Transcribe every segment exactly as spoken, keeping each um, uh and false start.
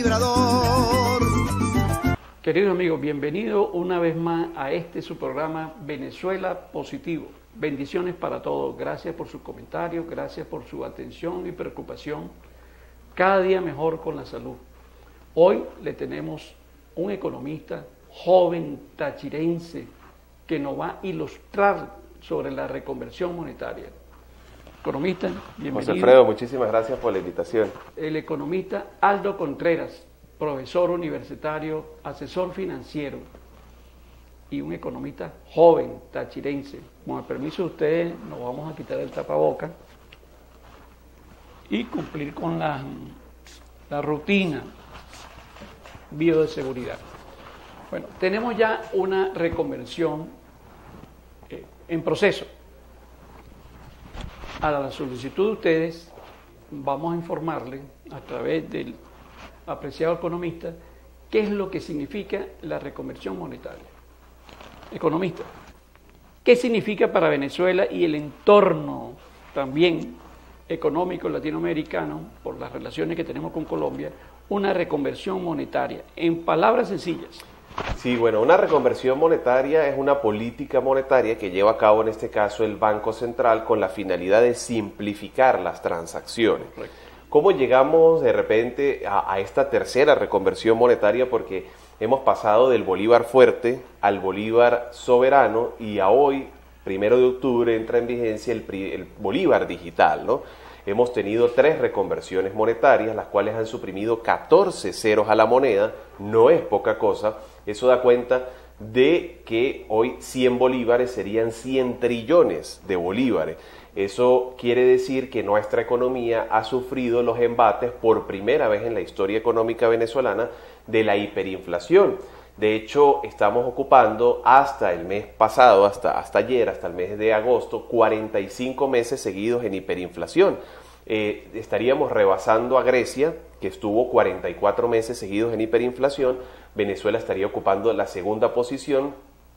Emperador. Queridos amigos, bienvenidos una vez más a este su programa Venezuela Positivo. Bendiciones para todos. Gracias por sus comentarios, gracias por su atención y preocupación. Cada día mejor con la salud. Hoy le tenemos un economista joven tachirense que nos va a ilustrar sobre la reconversión monetaria. Economista, bienvenido. José Alfredo, muchísimas gracias por la invitación. El economista Aldo Contreras, profesor universitario, asesor financiero y un economista joven, tachirense. Con el permiso de ustedes, nos vamos a quitar el tapaboca y cumplir con la, la rutina bioseguridad. Bueno, tenemos ya una reconversión eh, en proceso. A la solicitud de ustedes, vamos a informarle a través del apreciado economista qué es lo que significa la reconversión monetaria. Economista, ¿qué significa para Venezuela y el entorno también económico latinoamericano, por las relaciones que tenemos con Colombia, una reconversión monetaria? En palabras sencillas. Sí, bueno, una reconversión monetaria es una política monetaria que lleva a cabo en este caso el Banco Central con la finalidad de simplificar las transacciones. Correcto. ¿Cómo llegamos de repente a, a esta tercera reconversión monetaria? Porque hemos pasado del bolívar fuerte al bolívar soberano y a hoy, primero de octubre, entra en vigencia el, el bolívar digital, ¿no? Hemos tenido tres reconversiones monetarias, las cuales han suprimido catorce ceros a la moneda, no es poca cosa. Eso da cuenta de que hoy cien bolívares serían cien trillones de bolívares. Eso quiere decir que nuestra economía ha sufrido los embates por primera vez en la historia económica venezolana de la hiperinflación. De hecho, estamos ocupando hasta el mes pasado, hasta, hasta ayer, hasta el mes de agosto, cuarenta y cinco meses seguidos en hiperinflación. Eh, estaríamos rebasando a Grecia, que estuvo cuarenta y cuatro meses seguidos en hiperinflación. Venezuela estaría ocupando la segunda posición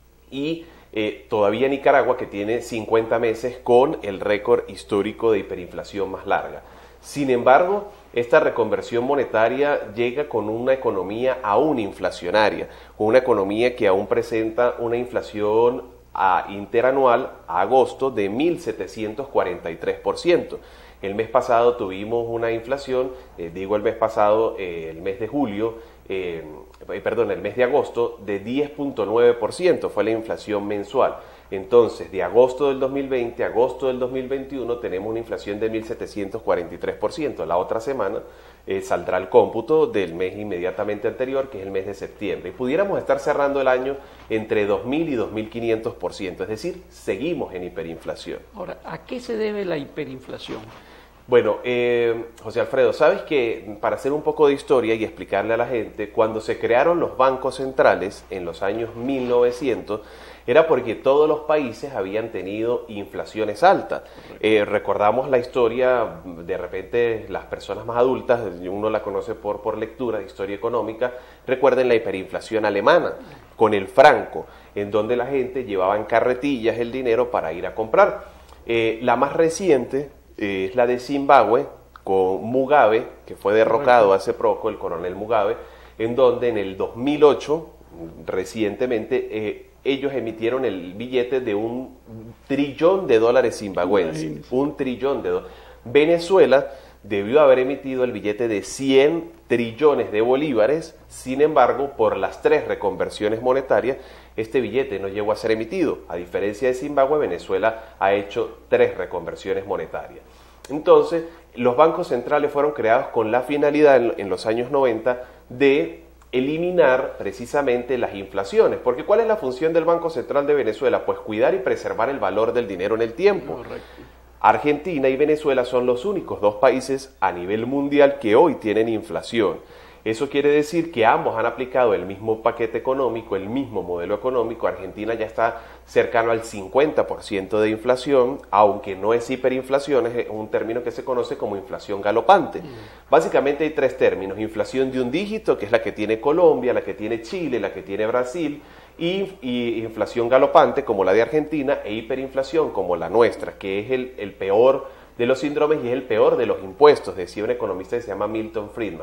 y eh, todavía Nicaragua, que tiene cincuenta meses con el récord histórico de hiperinflación más larga. Sin embargo, esta reconversión monetaria llega con una economía aún inflacionaria, con una economía que aún presenta una inflación a interanual a agosto de mil setecientos cuarenta y tres por ciento. El mes pasado tuvimos una inflación, eh, digo el mes pasado, eh, el mes de julio, eh, perdón, el mes de agosto, de diez punto nueve por ciento fue la inflación mensual. Entonces, de agosto del dos mil veinte a agosto del dos mil veintiuno tenemos una inflación de mil setecientos cuarenta y tres por ciento. La otra semana eh, saldrá el cómputo del mes inmediatamente anterior, que es el mes de septiembre. Y pudiéramos estar cerrando el año entre dos mil y dos mil quinientos por ciento, es decir, seguimos en hiperinflación. Ahora, ¿a qué se debe la hiperinflación? Bueno, eh, José Alfredo, sabes que para hacer un poco de historia y explicarle a la gente, cuando se crearon los bancos centrales en los años mil novecientos, era porque todos los países habían tenido inflaciones altas. Eh, recordamos la historia, de repente las personas más adultas, uno la conoce por, por lectura de historia económica, recuerden la hiperinflación alemana con el franco, en donde la gente llevaba en carretillas el dinero para ir a comprar. Eh, la más reciente eh, es la de Zimbabue, con Mugabe, que fue derrocado hace poco, el coronel Mugabe, en donde en el dos mil ocho, recientemente, eh, ellos emitieron el billete de un trillón de dólares zimbabuenses, un trillón de dólares. Venezuela debió haber emitido el billete de cien trillones de bolívares, sin embargo, por las tres reconversiones monetarias, este billete no llegó a ser emitido. A diferencia de Zimbabue, Venezuela ha hecho tres reconversiones monetarias. Entonces, los bancos centrales fueron creados con la finalidad en, en los años noventa de eliminar precisamente las inflaciones, porque ¿cuál es la función del Banco Central de Venezuela? Pues cuidar y preservar el valor del dinero en el tiempo. Correcto. Argentina y Venezuela son los únicos dos países a nivel mundial que hoy tienen inflación. Eso quiere decir que ambos han aplicado el mismo paquete económico, el mismo modelo económico. Argentina ya está cercano al cincuenta por ciento de inflación, aunque no es hiperinflación, es un término que se conoce como inflación galopante. Mm. Básicamente hay tres términos: inflación de un dígito, que es la que tiene Colombia, la que tiene Chile, la que tiene Brasil, y, y inflación galopante, como la de Argentina, e hiperinflación, como la nuestra, que es el, el peor de los síndromes y es el peor de los impuestos, decía un economista que se llama Milton Friedman.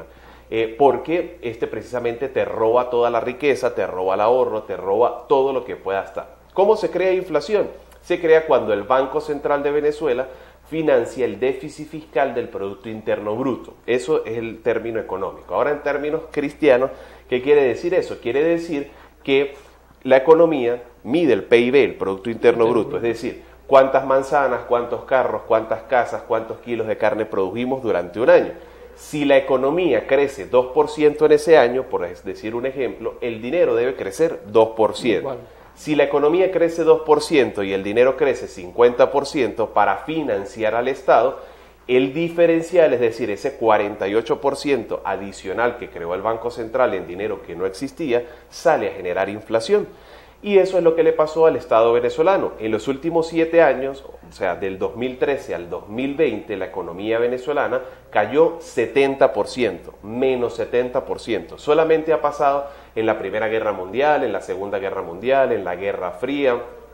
eh, porque este precisamente te roba toda la riqueza, te roba el ahorro, te roba todo lo que pueda estar. ¿Cómo se crea inflación? Se crea cuando el Banco Central de Venezuela financia el déficit fiscal del Producto Interno Bruto. Eso es el término económico. Ahora, en términos cristianos, ¿qué quiere decir eso? Quiere decir que la economía mide el P I B, el Producto Interno Bruto, es decir, cuántas manzanas, cuántos carros, cuántas casas, cuántos kilos de carne produjimos durante un año. Si la economía crece dos por ciento en ese año, por decir un ejemplo, el dinero debe crecer dos por ciento. Igual. Si la economía crece dos por ciento y el dinero crece cincuenta por ciento para financiar al Estado, el diferencial, es decir, ese cuarenta y ocho por ciento adicional que creó el Banco Central en dinero que no existía, sale a generar inflación. Y eso es lo que le pasó al Estado venezolano. En los últimos siete años, o sea, del dos mil trece al dos mil veinte, la economía venezolana cayó setenta por ciento, menos setenta por ciento. Solamente ha pasado en la Primera Guerra Mundial, en la Segunda Guerra Mundial, en la Guerra Fría.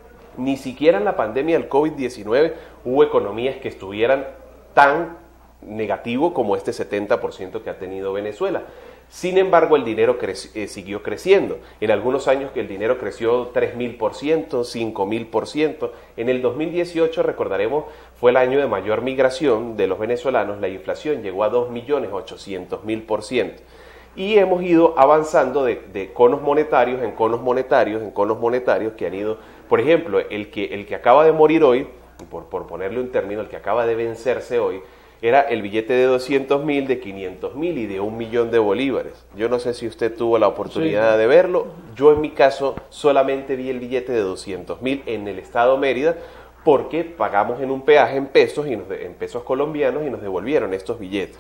Ni siquiera en la pandemia del COVID diecinueve hubo economías que estuvieran tan negativo como este setenta por ciento que ha tenido Venezuela. Sin embargo, el dinero cre- eh, siguió creciendo. En algunos años que el dinero creció tres mil por ciento, cinco mil por ciento. En el dos mil dieciocho, recordaremos, fue el año de mayor migración de los venezolanos. La inflación llegó a dos millones ochocientos mil por ciento. Y hemos ido avanzando de, de conos monetarios en conos monetarios, en conos monetarios que han ido, por ejemplo, el que, el que acaba de morir hoy, por, por ponerle un término, el que acaba de vencerse hoy, era el billete de doscientos mil, de quinientos mil y de un millón de bolívares. Yo no sé si usted tuvo la oportunidad sí. de verlo. Yo en mi caso solamente vi el billete de doscientos mil en el estado Mérida porque pagamos en un peaje en pesos, y nos de, en pesos colombianos y nos devolvieron estos billetes.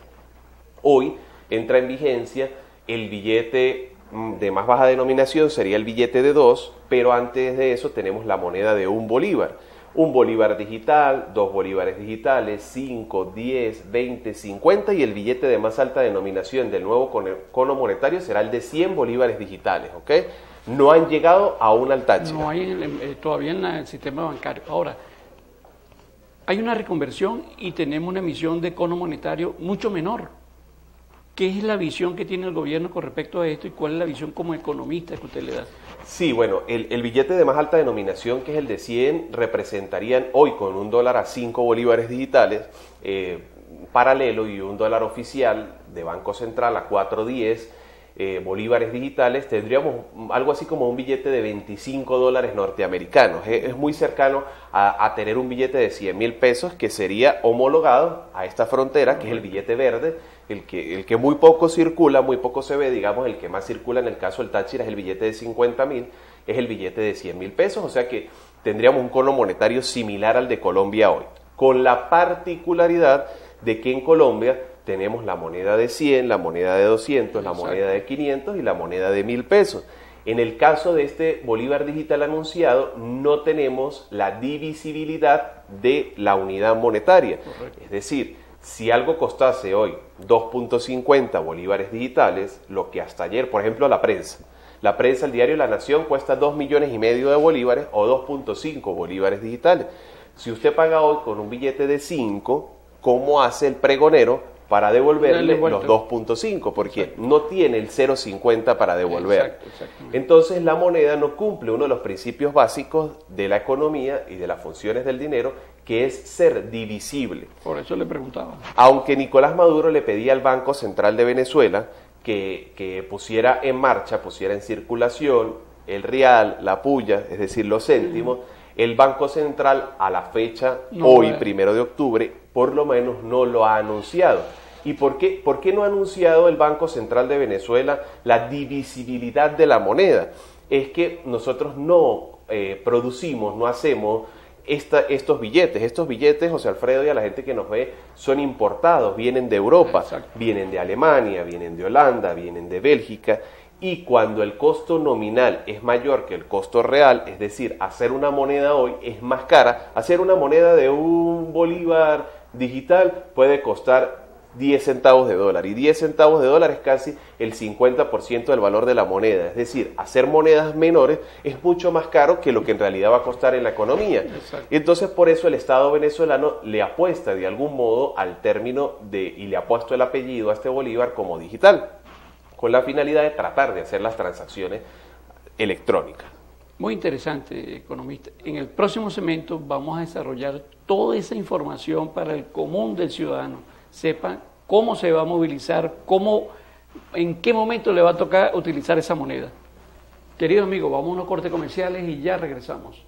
Hoy entra en vigencia el billete de más baja denominación, sería el billete de dos, pero antes de eso tenemos la moneda de un bolívar. Un bolívar digital, dos bolívares digitales, cinco, diez, veinte, cincuenta y el billete de más alta denominación del nuevo cono monetario será el de cien bolívares digitales, ¿ok? No han llegado aún al Táchira. No hay eh, todavía en el sistema bancario. Ahora, hay una reconversión y tenemos una emisión de cono monetario mucho menor. ¿Qué es la visión que tiene el gobierno con respecto a esto y cuál es la visión como economista que usted le da? Sí, bueno, el, el billete de más alta denominación, que es el de cien, representarían hoy con un dólar a cinco bolívares digitales, eh, paralelo, y un dólar oficial de Banco Central a cuatro diez eh, bolívares digitales, tendríamos algo así como un billete de veinticinco dólares norteamericanos. Es, es muy cercano a, a tener un billete de cien mil pesos que sería homologado a esta frontera, que es el billete verde, el que, el que muy poco circula, muy poco se ve, digamos, el que más circula en el caso del Táchira es el billete de cincuenta mil, es el billete de cien mil pesos, o sea que tendríamos un cono monetario similar al de Colombia hoy, con la particularidad de que en Colombia tenemos la moneda de cien, la moneda de doscientos, la Exacto. moneda de quinientos y la moneda de mil pesos. En el caso de este bolívar digital anunciado, no tenemos la divisibilidad de la unidad monetaria. Correcto. Es decir, si algo costase hoy dos punto cincuenta bolívares digitales, lo que hasta ayer, por ejemplo, la prensa, la prensa, el diario La Nación, cuesta dos millones y medio de bolívares o dos punto cinco bolívares digitales. Si usted paga hoy con un billete de cinco, ¿cómo hace el pregonero para devolverle los dos punto cinco? Porque exacto. no tiene el cero punto cincuenta para devolver. Exacto, entonces la moneda no cumple uno de los principios básicos de la economía y de las funciones del dinero, que es ser divisible. Por eso le preguntaba. Aunque Nicolás Maduro le pedía al Banco Central de Venezuela que, que pusiera en marcha, pusiera en circulación el real, la puya, es decir, los céntimos, uh-huh. el Banco Central a la fecha, no, hoy, bueno. primero de octubre, por lo menos no lo ha anunciado. ¿Y por qué, por qué no ha anunciado el Banco Central de Venezuela la divisibilidad de la moneda? Es que nosotros no eh, producimos, no hacemos esta, estos billetes. Estos billetes, José Alfredo, y a la gente que nos ve, son importados, vienen de Europa, exacto. vienen de Alemania, vienen de Holanda, vienen de Bélgica. Y cuando el costo nominal es mayor que el costo real, es decir, hacer una moneda hoy es más cara, hacer una moneda de un bolívar digital puede costar diez centavos de dólar, y diez centavos de dólar es casi el cincuenta por ciento del valor de la moneda. Es decir, hacer monedas menores es mucho más caro que lo que en realidad va a costar en la economía. Exacto. Entonces, por eso el Estado venezolano le apuesta de algún modo al término de, y le ha puesto el apellido a este bolívar como digital. con la finalidad de tratar de hacer las transacciones electrónicas. Muy interesante, economista. En el próximo segmento vamos a desarrollar toda esa información para el común del ciudadano. Sepa cómo se va a movilizar, cómo, en qué momento le va a tocar utilizar esa moneda. Querido amigo, vamos a unos cortes comerciales y ya regresamos.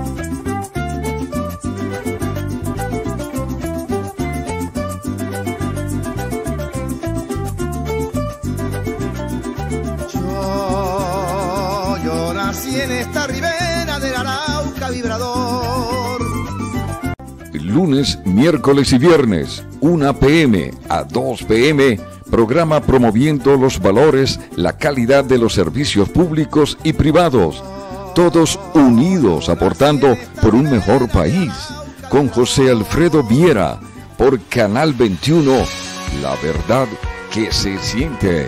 Nací en esta ribera del Arauca vibrador. Lunes, miércoles y viernes, una pe eme a dos pe eme, programa promoviendo los valores, la calidad de los servicios públicos y privados. Todos unidos aportando por un mejor país. Con José Alfredo Viera, por Canal veintiuno, la verdad que se siente.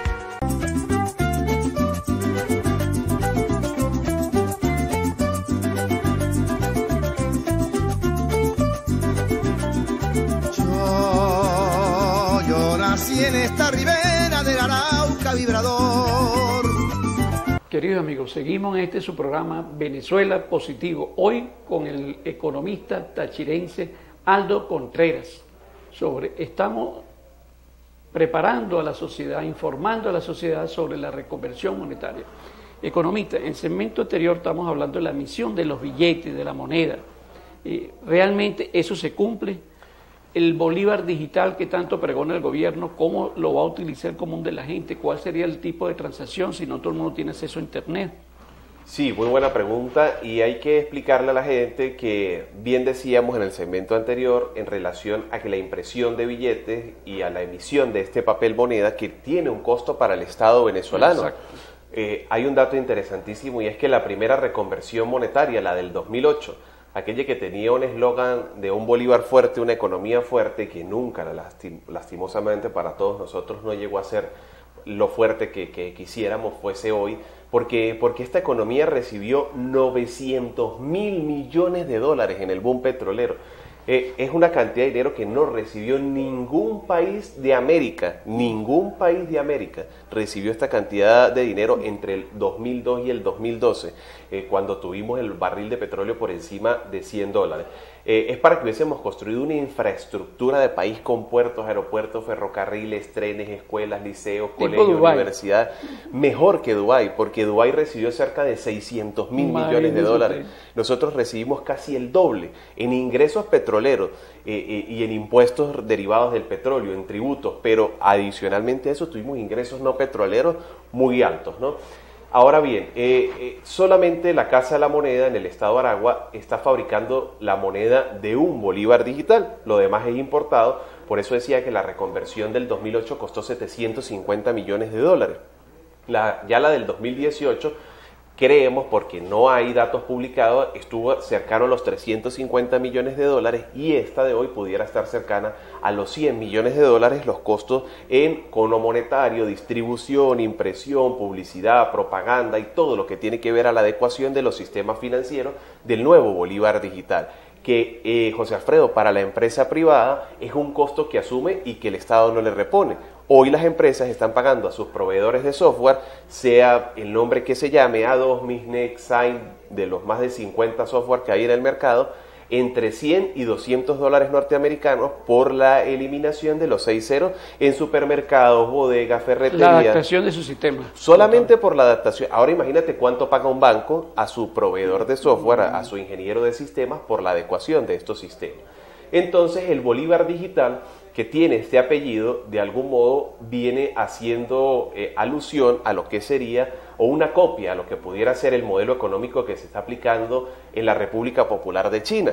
En esta ribera del Arauca vibrador. Queridos amigos, seguimos en este su programa Venezuela Positivo, hoy con el economista tachirense Aldo Contreras. Sobre, estamos preparando a la sociedad, informando a la sociedad sobre la reconversión monetaria. Economista, en el segmento anterior estamos hablando de la emisión de los billetes, de la moneda. Eh, ¿Realmente eso se cumple? El bolívar digital que tanto pregona el gobierno, ¿cómo lo va a utilizar el común de la gente? ¿Cuál sería el tipo de transacción si no todo el mundo tiene acceso a Internet? Sí, muy buena pregunta, y hay que explicarle a la gente que bien decíamos en el segmento anterior en relación a que la impresión de billetes y a la emisión de este papel moneda que tiene un costo para el Estado venezolano. Eh, hay un dato interesantísimo, y es que la primera reconversión monetaria, la del dos mil ocho, aquella que tenía un eslogan de un bolívar fuerte, una economía fuerte, que nunca, lastim lastimosamente para todos nosotros, no llegó a ser lo fuerte que, que quisiéramos fuese hoy, porque, porque esta economía recibió novecientos mil millones de dólares en el boom petrolero. Eh, es una cantidad de dinero que no recibió ningún país de América, ningún país de América recibió esta cantidad de dinero entre el dos mil dos y el dos mil doce, eh, cuando tuvimos el barril de petróleo por encima de cien dólares. Eh, es para que hubiésemos construido una infraestructura de país con puertos, aeropuertos, ferrocarriles, trenes, escuelas, liceos, colegios, universidades, mejor que Dubái, porque Dubái recibió cerca de seiscientos mil millones de dólares. Nosotros recibimos casi el doble en ingresos petroleros eh, eh, y en impuestos derivados del petróleo, en tributos, pero adicionalmente a eso tuvimos ingresos no petroleros muy altos, ¿no? Ahora bien, eh, eh, solamente la Casa de la Moneda en el estado de Aragua está fabricando la moneda de un bolívar digital, lo demás es importado, por eso decía que la reconversión del dos mil ocho costó setecientos cincuenta millones de dólares. La, ya la del dos mil dieciocho, creemos, porque no hay datos publicados, estuvo cercano a los trescientos cincuenta millones de dólares, y esta de hoy pudiera estar cercana a los cien millones de dólares los costos en cono monetario, distribución, impresión, publicidad, propaganda y todo lo que tiene que ver a la adecuación de los sistemas financieros del nuevo bolívar digital, que eh, José Alfredo, para la empresa privada es un costo que asume y que el Estado no le repone. Hoy las empresas están pagando a sus proveedores de software, sea el nombre que se llame, A dos, Misnet, Sign, de los más de cincuenta software que hay en el mercado, entre cien y doscientos dólares norteamericanos por la eliminación de los seis ceros en supermercados, bodegas, ferreterías. La adaptación de su sistema. Solamente por la adaptación. Ahora imagínate cuánto paga un banco a su proveedor de software, a, a su ingeniero de sistemas, por la adecuación de estos sistemas. Entonces el bolívar digital, que tiene este apellido, de algún modo viene haciendo eh, alusión a lo que sería, o una copia a lo que pudiera ser el modelo económico que se está aplicando en la República Popular de China.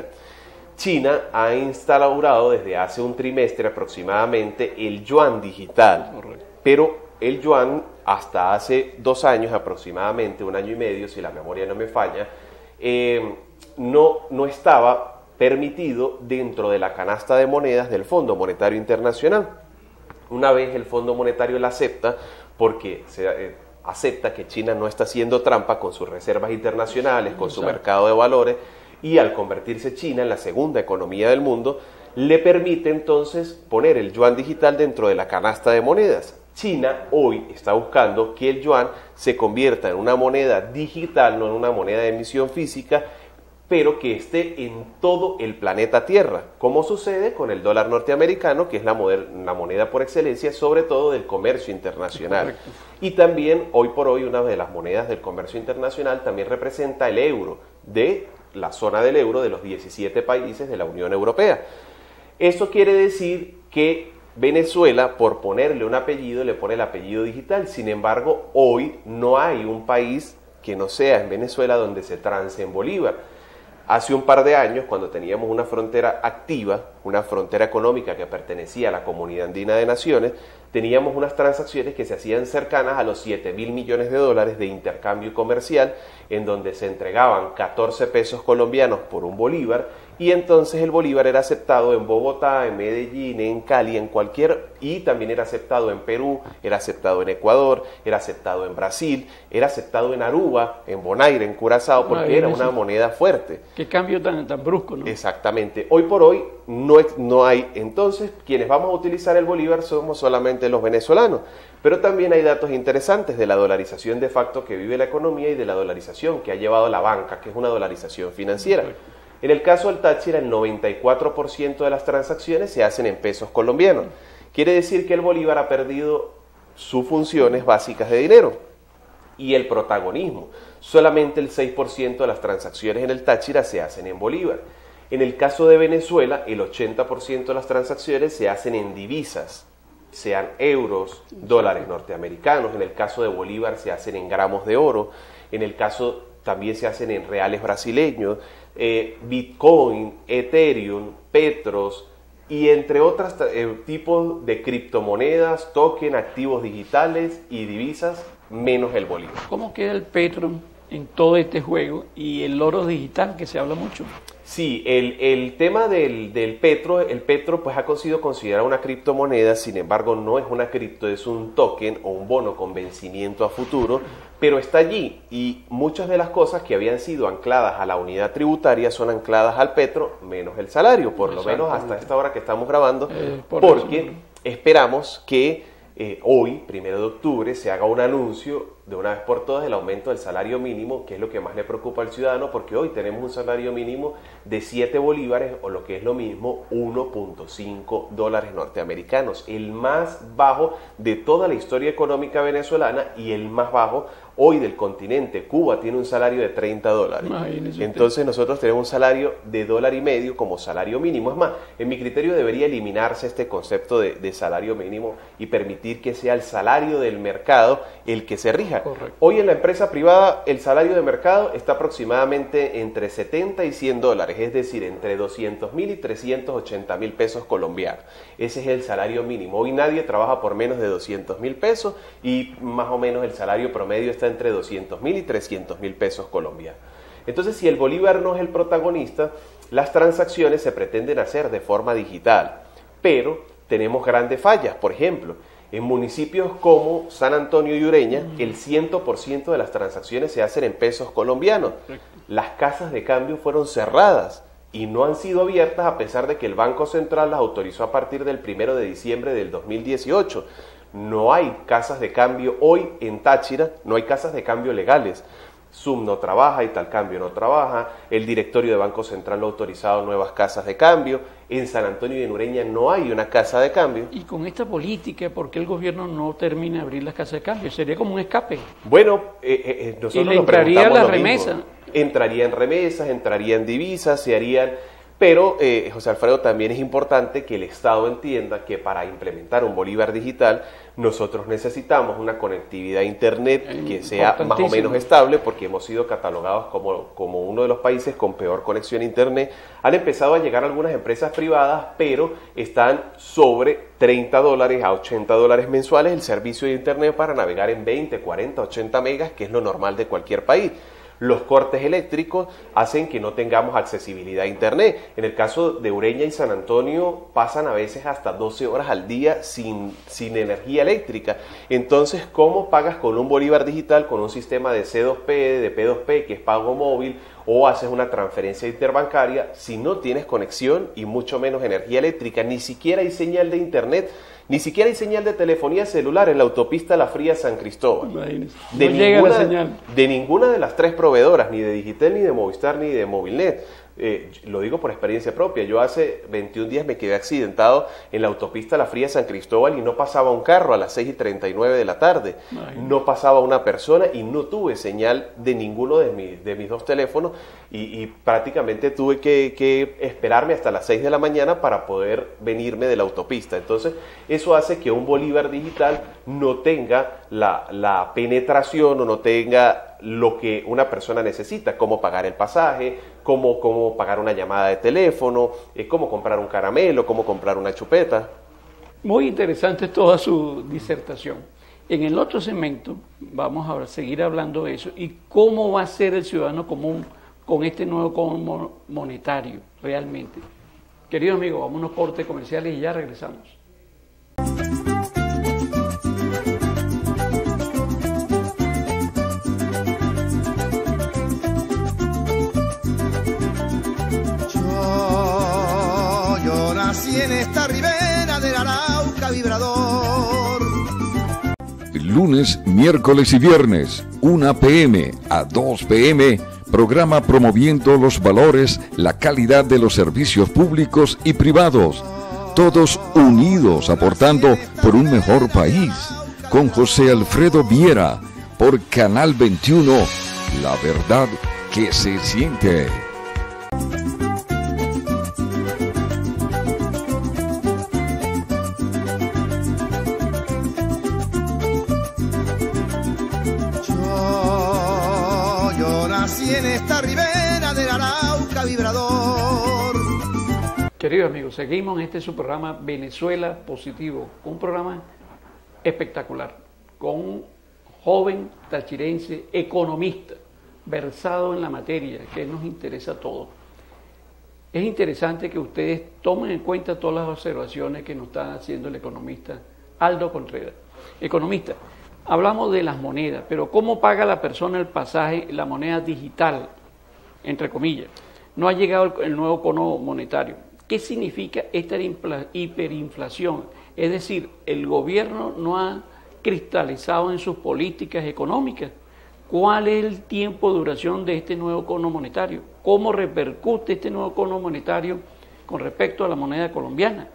China ha instaurado desde hace un trimestre aproximadamente el yuan digital. Correcto. Pero el yuan hasta hace dos años aproximadamente, un año y medio, si la memoria no me falla, eh, no, no estaba permitido dentro de la canasta de monedas del Fondo Monetario Internacional. Una vez el Fondo Monetario la acepta, porque se eh, acepta que China no está haciendo trampa con sus reservas internacionales, con su mercado de valores, y al convertirse China en la segunda economía del mundo, le permite entonces poner el yuan digital dentro de la canasta de monedas. China hoy está buscando que el yuan se convierta en una moneda digital, no en una moneda de emisión física, pero que esté en todo el planeta Tierra, como sucede con el dólar norteamericano, que es la, la moneda por excelencia, sobre todo del comercio internacional. Correcto. Y también, hoy por hoy, una de las monedas del comercio internacional también representa el euro, de la zona del euro de los diecisiete países de la Unión Europea. Eso quiere decir que Venezuela, por ponerle un apellido, le pone el apellido digital. Sin embargo, hoy no hay un país que no sea en Venezuela donde se trance en bolívar. Hace un par de años, cuando teníamos una frontera activa, una frontera económica que pertenecía a la Comunidad Andina de Naciones, teníamos unas transacciones que se hacían cercanas a los siete mil millones de dólares de intercambio comercial, en donde se entregaban catorce pesos colombianos por un bolívar, y entonces el bolívar era aceptado en Bogotá, en Medellín, en Cali, en cualquier, y también era aceptado en Perú, era aceptado en Ecuador, era aceptado en Brasil, era aceptado en Aruba, en Bonaire, en Curazao, porque Ay, era una moneda fuerte. Qué cambio tan, tan brusco, ¿no? Exactamente. Hoy por hoy no, no hay, entonces, quienes vamos a utilizar el bolívar somos solamente los venezolanos. Pero también hay datos interesantes de la dolarización de facto que vive la economía y de la dolarización que ha llevado la banca, que es una dolarización financiera. Perfecto. En el caso del Táchira, el noventa y cuatro por ciento de las transacciones se hacen en pesos colombianos. Quiere decir que el bolívar ha perdido sus funciones básicas de dinero y el protagonismo. Solamente el seis por ciento de las transacciones en el Táchira se hacen en bolívar. En el caso de Venezuela, el ochenta por ciento de las transacciones se hacen en divisas, sean euros, dólares norteamericanos. En el caso de bolívar se hacen en gramos de oro. En el caso también se hacen en reales brasileños, eh, Bitcoin, Ethereum, Petros y entre otros eh, tipos de criptomonedas, token, activos digitales y divisas, menos el bolívar. ¿Cómo queda el Petro en todo este juego y el oro digital que se habla mucho? Sí, el, el tema del, del Petro, el Petro pues ha sido considerado una criptomoneda, sin embargo no es una cripto, es un token o un bono con vencimiento a futuro, pero está allí y muchas de las cosas que habían sido ancladas a la unidad tributaria son ancladas al Petro, menos el salario, por lo menos hasta esta hora que estamos grabando, eh, por porque eso. Esperamos que eh, hoy, primero de octubre, se haga un anuncio de una vez por todas el aumento del salario mínimo, que es lo que más le preocupa al ciudadano, porque hoy tenemos un salario mínimo de siete bolívares, o lo que es lo mismo, uno punto cinco dólares norteamericanos, el más bajo de toda la historia económica venezolana y el más bajo hoy del continente. Cuba tiene un salario de treinta dólares. Entonces nosotros tenemos un salario de dólar y medio como salario mínimo. Es más, en mi criterio debería eliminarse este concepto de, de salario mínimo y permitir que sea el salario del mercado el que se rija. Correcto. Hoy en la empresa privada el salario de mercado está aproximadamente entre setenta y cien dólares, es decir, entre doscientos mil y trescientos ochenta mil pesos colombianos. Ese es el salario mínimo. Hoy nadie trabaja por menos de doscientos mil pesos y más o menos el salario promedio está entre doscientos mil y trescientos mil pesos colombianos. Entonces, si el bolívar no es el protagonista, las transacciones se pretenden hacer de forma digital, pero tenemos grandes fallas. Por ejemplo, en municipios como San Antonio y Ureña, el cien por ciento de las transacciones se hacen en pesos colombianos. Las casas de cambio fueron cerradas y no han sido abiertas a pesar de que el Banco Central las autorizó a partir del primero de diciembre del dos mil dieciocho. No hay casas de cambio hoy en Táchira, no hay casas de cambio legales. Sum no trabaja, Italcambio no trabaja, el directorio de Banco Central no ha autorizado nuevas casas de cambio, en San Antonio y en Ureña no hay una casa de cambio. Y con esta política, ¿por qué el gobierno no termina de abrir las casas de cambio? Sería como un escape. Bueno, eh, eh, nosotros y le entraría la remesa. Entraría en remesas, entraría en divisas, se harían... Pero, eh, José Alfredo, también es importante que el Estado entienda que para implementar un bolívar digital nosotros necesitamos una conectividad a Internet que sea más o menos estable, porque hemos sido catalogados como, como uno de los países con peor conexión a Internet. Han empezado a llegar algunas empresas privadas, pero están sobre treinta dólares a ochenta dólares mensuales el servicio de Internet para navegar en veinte, cuarenta, ochenta megas, que es lo normal de cualquier país. Los cortes eléctricos hacen que no tengamos accesibilidad a Internet. En el caso de Ureña y San Antonio pasan a veces hasta doce horas al día sin, sin energía eléctrica. Entonces, ¿cómo pagas con un bolívar digital, con un sistema de C dos P, de P dos P, que es pago móvil, o haces una transferencia interbancaria si no tienes conexión y mucho menos energía eléctrica? Ni siquiera hay señal de Internet. Ni siquiera hay señal de telefonía celular en la autopista La Fría San Cristóbal. Imagínese. De, No llega ninguna, la señal. de ninguna de las tres proveedoras, ni de Digitel, ni de Movistar, ni de Movilnet. Eh, lo digo por experiencia propia. Yo hace veintiún días me quedé accidentado en la autopista La Fría San Cristóbal y no pasaba un carro a las seis y treinta y nueve de la tarde. Ay. No pasaba una persona y no tuve señal de ninguno de, mi, de mis dos teléfonos y, y prácticamente tuve que, que esperarme hasta las seis de la mañana para poder venirme de la autopista. Entonces eso hace que un bolívar digital no tenga la, la penetración o no tenga lo que una persona necesita, cómo pagar el pasaje, cómo, cómo pagar una llamada de teléfono, eh, cómo comprar un caramelo, cómo comprar una chupeta. Muy interesante toda su disertación. En el otro segmento vamos a seguir hablando de eso y cómo va a ser el ciudadano común con este nuevo cono monetario realmente. Queridos amigos, vamos a unos cortes comerciales y ya regresamos. Nací en esta ribera del Arauca vibrador. Lunes, miércoles y viernes, una pe eme a dos pe eme, programa promoviendo los valores, la calidad de los servicios públicos y privados. Todos unidos aportando por un mejor país. Con José Alfredo Viera, por Canal veintiuno, la verdad que se siente. En esta ribera del Arauca vibrador. Queridos amigos, seguimos en este su programa Venezuela Positivo, un programa espectacular, con un joven tachirense economista, versado en la materia, que nos interesa a todos. Es interesante que ustedes tomen en cuenta todas las observaciones que nos está haciendo el economista Aldo Contreras. Economista, hablamos de las monedas, pero ¿cómo paga la persona el pasaje, la moneda digital, entre comillas? No ha llegado el, el nuevo cono monetario. ¿Qué significa esta hiperinflación? Es decir, el gobierno no ha cristalizado en sus políticas económicas. ¿Cuál es el tiempo de duración de este nuevo cono monetario? ¿Cómo repercute este nuevo cono monetario con respecto a la moneda colombiana?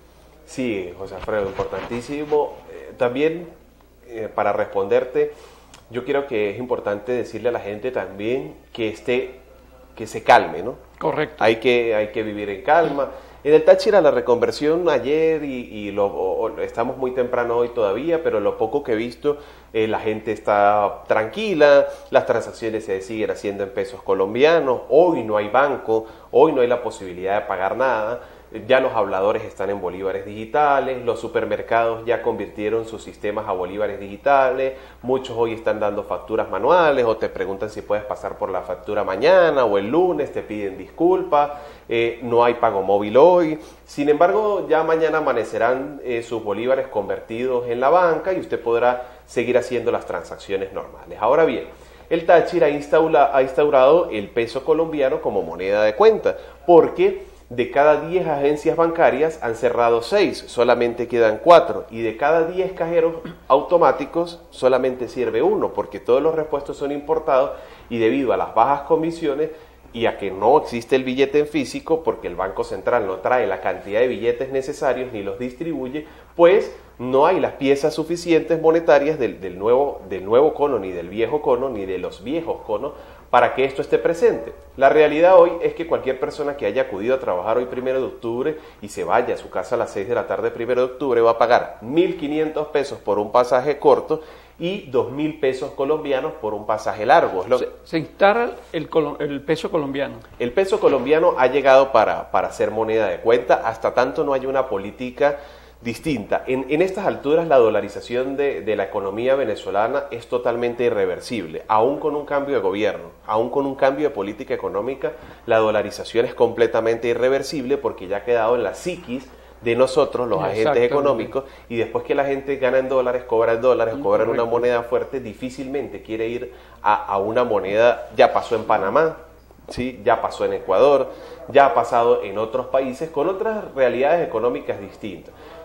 Sí, José Alfredo, importantísimo. Eh, también... Eh, para responderte, yo creo que es importante decirle a la gente también que esté, que se calme, ¿no? Correcto. Hay que, hay que vivir en calma. En el Táchira la reconversión ayer y, y lo, o, estamos muy temprano hoy todavía, pero lo poco que he visto, eh, la gente está tranquila, las transacciones se siguen haciendo en pesos colombianos, hoy no hay banco, hoy no hay la posibilidad de pagar nada. Ya los habladores están en bolívares digitales, los supermercados ya convirtieron sus sistemas a bolívares digitales, muchos hoy están dando facturas manuales o te preguntan si puedes pasar por la factura mañana o el lunes, te piden disculpas, eh, no hay pago móvil hoy. Sin embargo, ya mañana amanecerán eh, sus bolívares convertidos en la banca y usted podrá seguir haciendo las transacciones normales. Ahora bien, el Táchira ha instaura, ha instaurado el peso colombiano como moneda de cuenta, porque de cada diez agencias bancarias han cerrado seis, solamente quedan cuatro, y de cada diez cajeros automáticos solamente sirve uno, porque todos los repuestos son importados y debido a las bajas comisiones y a que no existe el billete en físico, porque el Banco Central no trae la cantidad de billetes necesarios ni los distribuye, pues no hay las piezas suficientes monetarias del, del, nuevo, del nuevo cono, ni del viejo cono, ni de los viejos conos, para que esto esté presente. La realidad hoy es que cualquier persona que haya acudido a trabajar hoy primero de octubre y se vaya a su casa a las seis de la tarde primero de octubre va a pagar mil quinientos pesos por un pasaje corto y dos mil pesos colombianos por un pasaje largo. Lo... Se, se instala el, el peso colombiano. El peso colombiano ha llegado para, para ser moneda de cuenta, hasta tanto no haya una política distinta. En, en estas alturas la dolarización de, de la economía venezolana es totalmente irreversible, aún con un cambio de gobierno, aún con un cambio de política económica, la dolarización es completamente irreversible porque ya ha quedado en la psiquis de nosotros, los agentes económicos, y después que la gente gana en dólares, cobra en dólares, cobra en una moneda fuerte, difícilmente quiere ir a, a una moneda, ya pasó en Panamá, ¿sí? Ya pasó en Ecuador, ya ha pasado en otros países con otras realidades económicas distintas.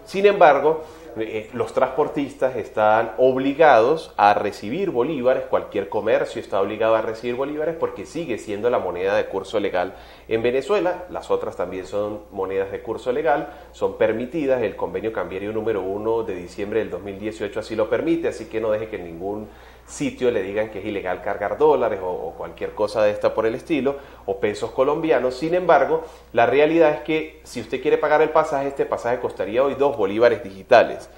Sin embargo, eh, los transportistas están obligados a recibir bolívares, cualquier comercio está obligado a recibir bolívares porque sigue siendo la moneda de curso legal en Venezuela. Las otras también son monedas de curso legal, son permitidas. El convenio cambiario número uno de diciembre del dos mil dieciocho así lo permite, así que no deje que ningún sitio le digan que es ilegal cargar dólares o, o cualquier cosa de esta por el estilo, o pesos colombianos. Sin embargo, la realidad es que si usted quiere pagar el pasaje, este pasaje costaría hoy dos bolívares digitales.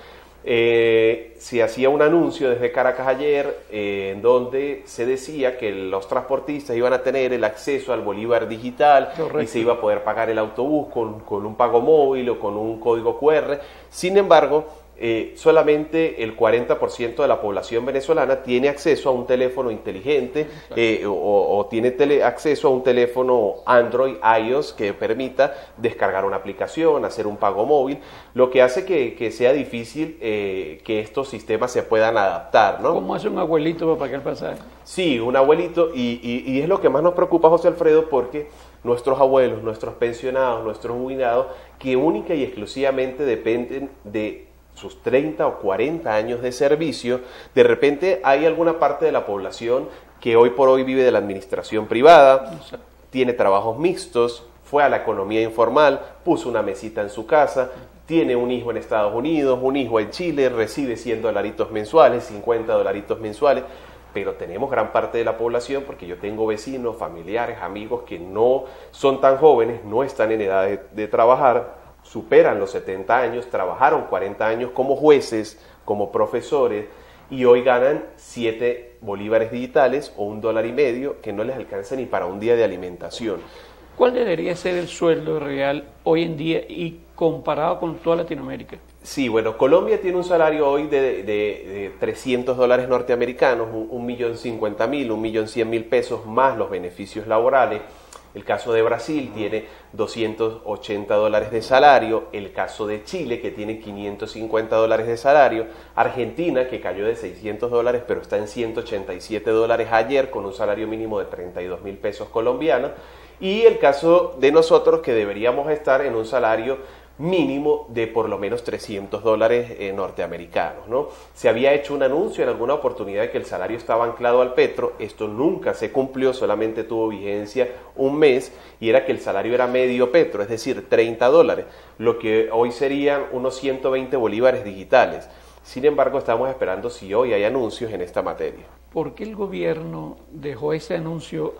Eh, se hacía un anuncio desde Caracas ayer eh, en donde se decía que los transportistas iban a tener el acceso al bolívar digital. Correcto. Y se iba a poder pagar el autobús con, con un pago móvil o con un código cu erre. Sin embargo, Eh, solamente el cuarenta por ciento de la población venezolana tiene acceso a un teléfono inteligente eh, o, o tiene tele, acceso a un teléfono Android, iOS, que permita descargar una aplicación, hacer un pago móvil, lo que hace que, que sea difícil eh, que estos sistemas se puedan adaptar, ¿no? ¿Cómo hace un abuelito para pagar el pasaje? Sí, un abuelito, y, y, y es lo que más nos preocupa, José Alfredo, porque nuestros abuelos, nuestros pensionados, nuestros jubilados, que única y exclusivamente dependen de sus treinta o cuarenta años de servicio, de repente hay alguna parte de la población que hoy por hoy vive de la administración privada, tiene trabajos mixtos, fue a la economía informal, puso una mesita en su casa, tiene un hijo en Estados Unidos, un hijo en Chile, recibe cien dolaritos mensuales, cincuenta dolaritos mensuales, pero tenemos gran parte de la población, porque yo tengo vecinos, familiares, amigos que no son tan jóvenes, no están en edad de, de trabajar, superan los setenta años, trabajaron cuarenta años como jueces, como profesores, y hoy ganan siete bolívares digitales o un dólar y medio que no les alcanza ni para un día de alimentación. ¿Cuál debería ser el sueldo real hoy en día y comparado con toda Latinoamérica? Sí, bueno, Colombia tiene un salario hoy de, de, de trescientos dólares norteamericanos, un millón cincuenta mil, un millón cien mil pesos más los beneficios laborales. El caso de Brasil tiene doscientos ochenta dólares de salario, el caso de Chile que tiene quinientos cincuenta dólares de salario, Argentina que cayó de seiscientos dólares pero está en ciento ochenta y siete dólares ayer con un salario mínimo de treinta y dos mil pesos colombianos, y el caso de nosotros que deberíamos estar en un salario mínimo de por lo menos trescientos dólares eh, norteamericanos, ¿no? Se había hecho un anuncio en alguna oportunidad de que el salario estaba anclado al petro, esto nunca se cumplió, solamente tuvo vigencia un mes, y era que el salario era medio petro, es decir, treinta dólares, lo que hoy serían unos ciento veinte bolívares digitales. Sin embargo, estamos esperando si hoy hay anuncios en esta materia. ¿Por qué el gobierno dejó ese anuncio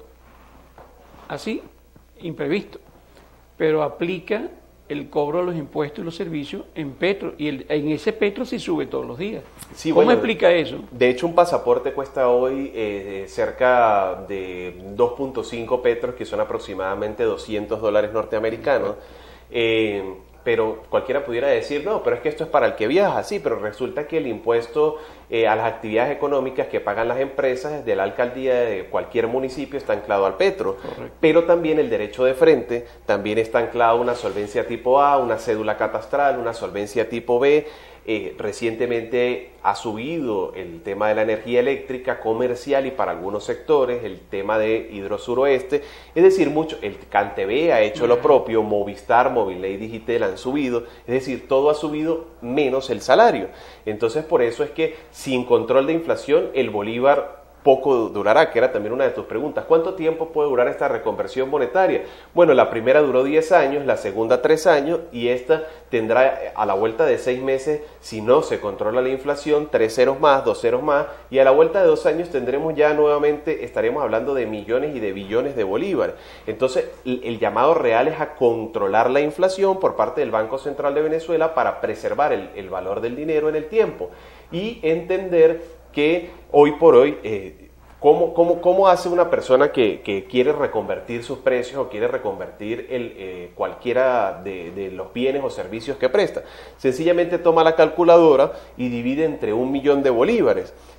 así, imprevisto, pero aplica el cobro de los impuestos y los servicios en petro, y el, en ese petro sí sube todos los días? Sí, ¿Cómo bueno, explica eso? De hecho, un pasaporte cuesta hoy eh, cerca de dos punto cinco petros, que son aproximadamente doscientos dólares norteamericanos. Eh, pero cualquiera pudiera decir, no, pero es que esto es para el que viaja, sí, pero resulta que el impuesto eh, a las actividades económicas que pagan las empresas de la alcaldía de cualquier municipio está anclado al petro. Correcto. Pero también el derecho de frente, también está anclado a una solvencia tipo A, una cédula catastral, una solvencia tipo B. Eh, recientemente ha subido el tema de la energía eléctrica comercial y para algunos sectores el tema de Hidrosuroeste, es decir, mucho, el CanTV ha hecho lo propio, Movistar, Moviley Digital han subido, es decir, todo ha subido menos el salario. Entonces, por eso es que sin control de inflación el bolívar poco durará, que era también una de tus preguntas. ¿Cuánto tiempo puede durar esta reconversión monetaria? Bueno, la primera duró diez años, la segunda tres años, y esta tendrá a la vuelta de seis meses, si no se controla la inflación, tres ceros más, dos ceros más, y a la vuelta de dos años tendremos ya nuevamente, estaremos hablando de millones y de billones de bolívares. Entonces, el, el llamado real es a controlar la inflación por parte del Banco Central de Venezuela para preservar el, el valor del dinero en el tiempo y entender que hoy por hoy, eh, ¿cómo, cómo, ¿cómo hace una persona que, que quiere reconvertir sus precios o quiere reconvertir el, eh, cualquiera de, de los bienes o servicios que presta? Sencillamente toma la calculadora y divide entre un millón de bolívares.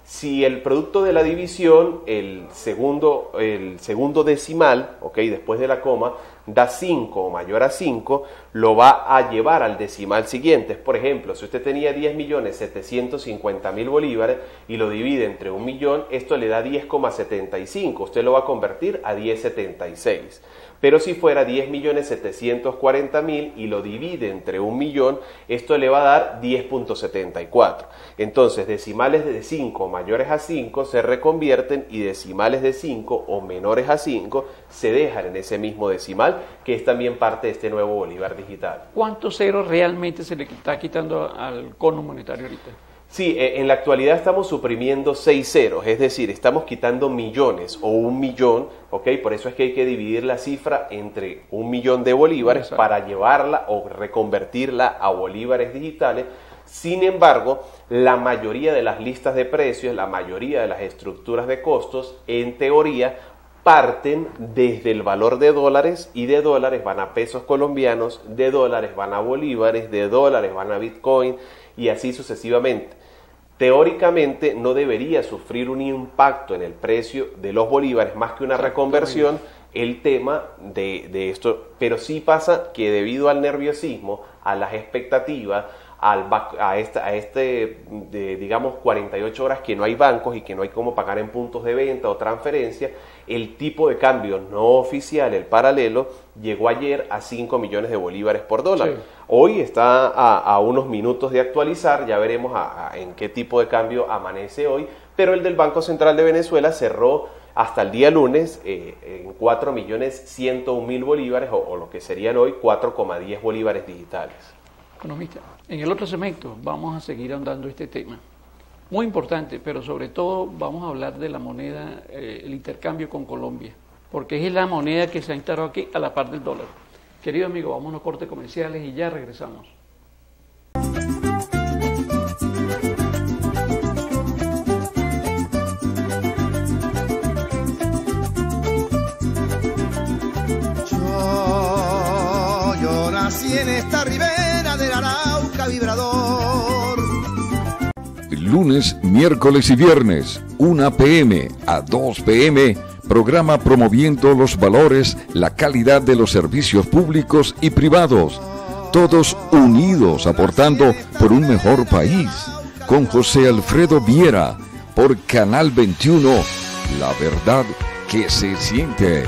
Si el producto de la división, el segundo, el segundo decimal, ok, después de la coma, da cinco o mayor a cinco, lo va a llevar al decimal siguiente. Por ejemplo, si usted tenía diez millones setecientos cincuenta mil bolívares y lo divide entre un millón, esto le da diez coma setenta y cinco. Usted lo va a convertir a diez coma setenta y seis. Pero si fuera diez millones setecientos cuarenta mil y lo divide entre un millón, esto le va a dar diez punto setenta y cuatro. Entonces, decimales de cinco mayores a cinco se reconvierten y decimales de cinco o menores a cinco se dejan en ese mismo decimal, que es también parte de este nuevo bolívar digital. ¿Cuántos ceros realmente se le está quitando al cono monetario ahorita? Sí, en la actualidad estamos suprimiendo seis ceros, es decir, estamos quitando millones o un millón, ¿ok? Por eso es que hay que dividir la cifra entre un millón de bolívares. Exacto. Para llevarla o reconvertirla a bolívares digitales. Sin embargo, la mayoría de las listas de precios, la mayoría de las estructuras de costos, en teoría, parten desde el valor de dólares y de dólares van a pesos colombianos, de dólares van a bolívares, de dólares van a Bitcoin y así sucesivamente. Teóricamente no debería sufrir un impacto en el precio de los bolívares más que una reconversión el tema de, de esto, pero sí pasa que debido al nerviosismo, a las expectativas, al, a, esta, a este, de, digamos, cuarenta y ocho horas que no hay bancos y que no hay cómo pagar en puntos de venta o transferencia, el tipo de cambio no oficial, el paralelo, llegó ayer a cinco millones de bolívares por dólar. Sí. Hoy está a, a unos minutos de actualizar, ya veremos a, a, en qué tipo de cambio amanece hoy, pero el del Banco Central de Venezuela cerró hasta el día lunes eh, en cuatro millones ciento un mil bolívares, o, o lo que serían hoy cuatro coma diez bolívares digitales. Economista, en el otro segmento vamos a seguir ahondando este tema. Muy importante, pero sobre todo vamos a hablar de la moneda, eh, el intercambio con Colombia, porque es la moneda que se ha instalado aquí a la par del dólar. Querido amigo, vamos a unos cortes comerciales y ya regresamos. Yo, yo nací en esta ribera del Arauca vibrador. Lunes, miércoles y viernes, una pe eme a dos pe eme, programa promoviendo los valores, la calidad de los servicios públicos y privados. Todos unidos aportando por un mejor país. Con José Alfredo Viera, por Canal veintiuno, la verdad que se siente.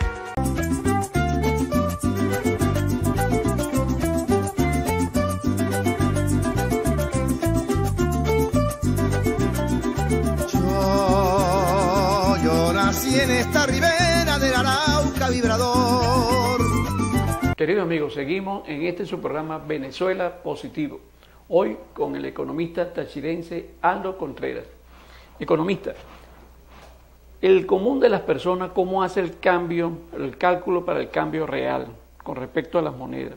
En esta ribera del Arauca vibrador. Queridos amigos, seguimos en este su programa Venezuela Positivo. Hoy con el economista tachirense Aldo Contreras. Economista, el común de las personas, ¿cómo hace el cambio, el cálculo para el cambio real con respecto a las monedas?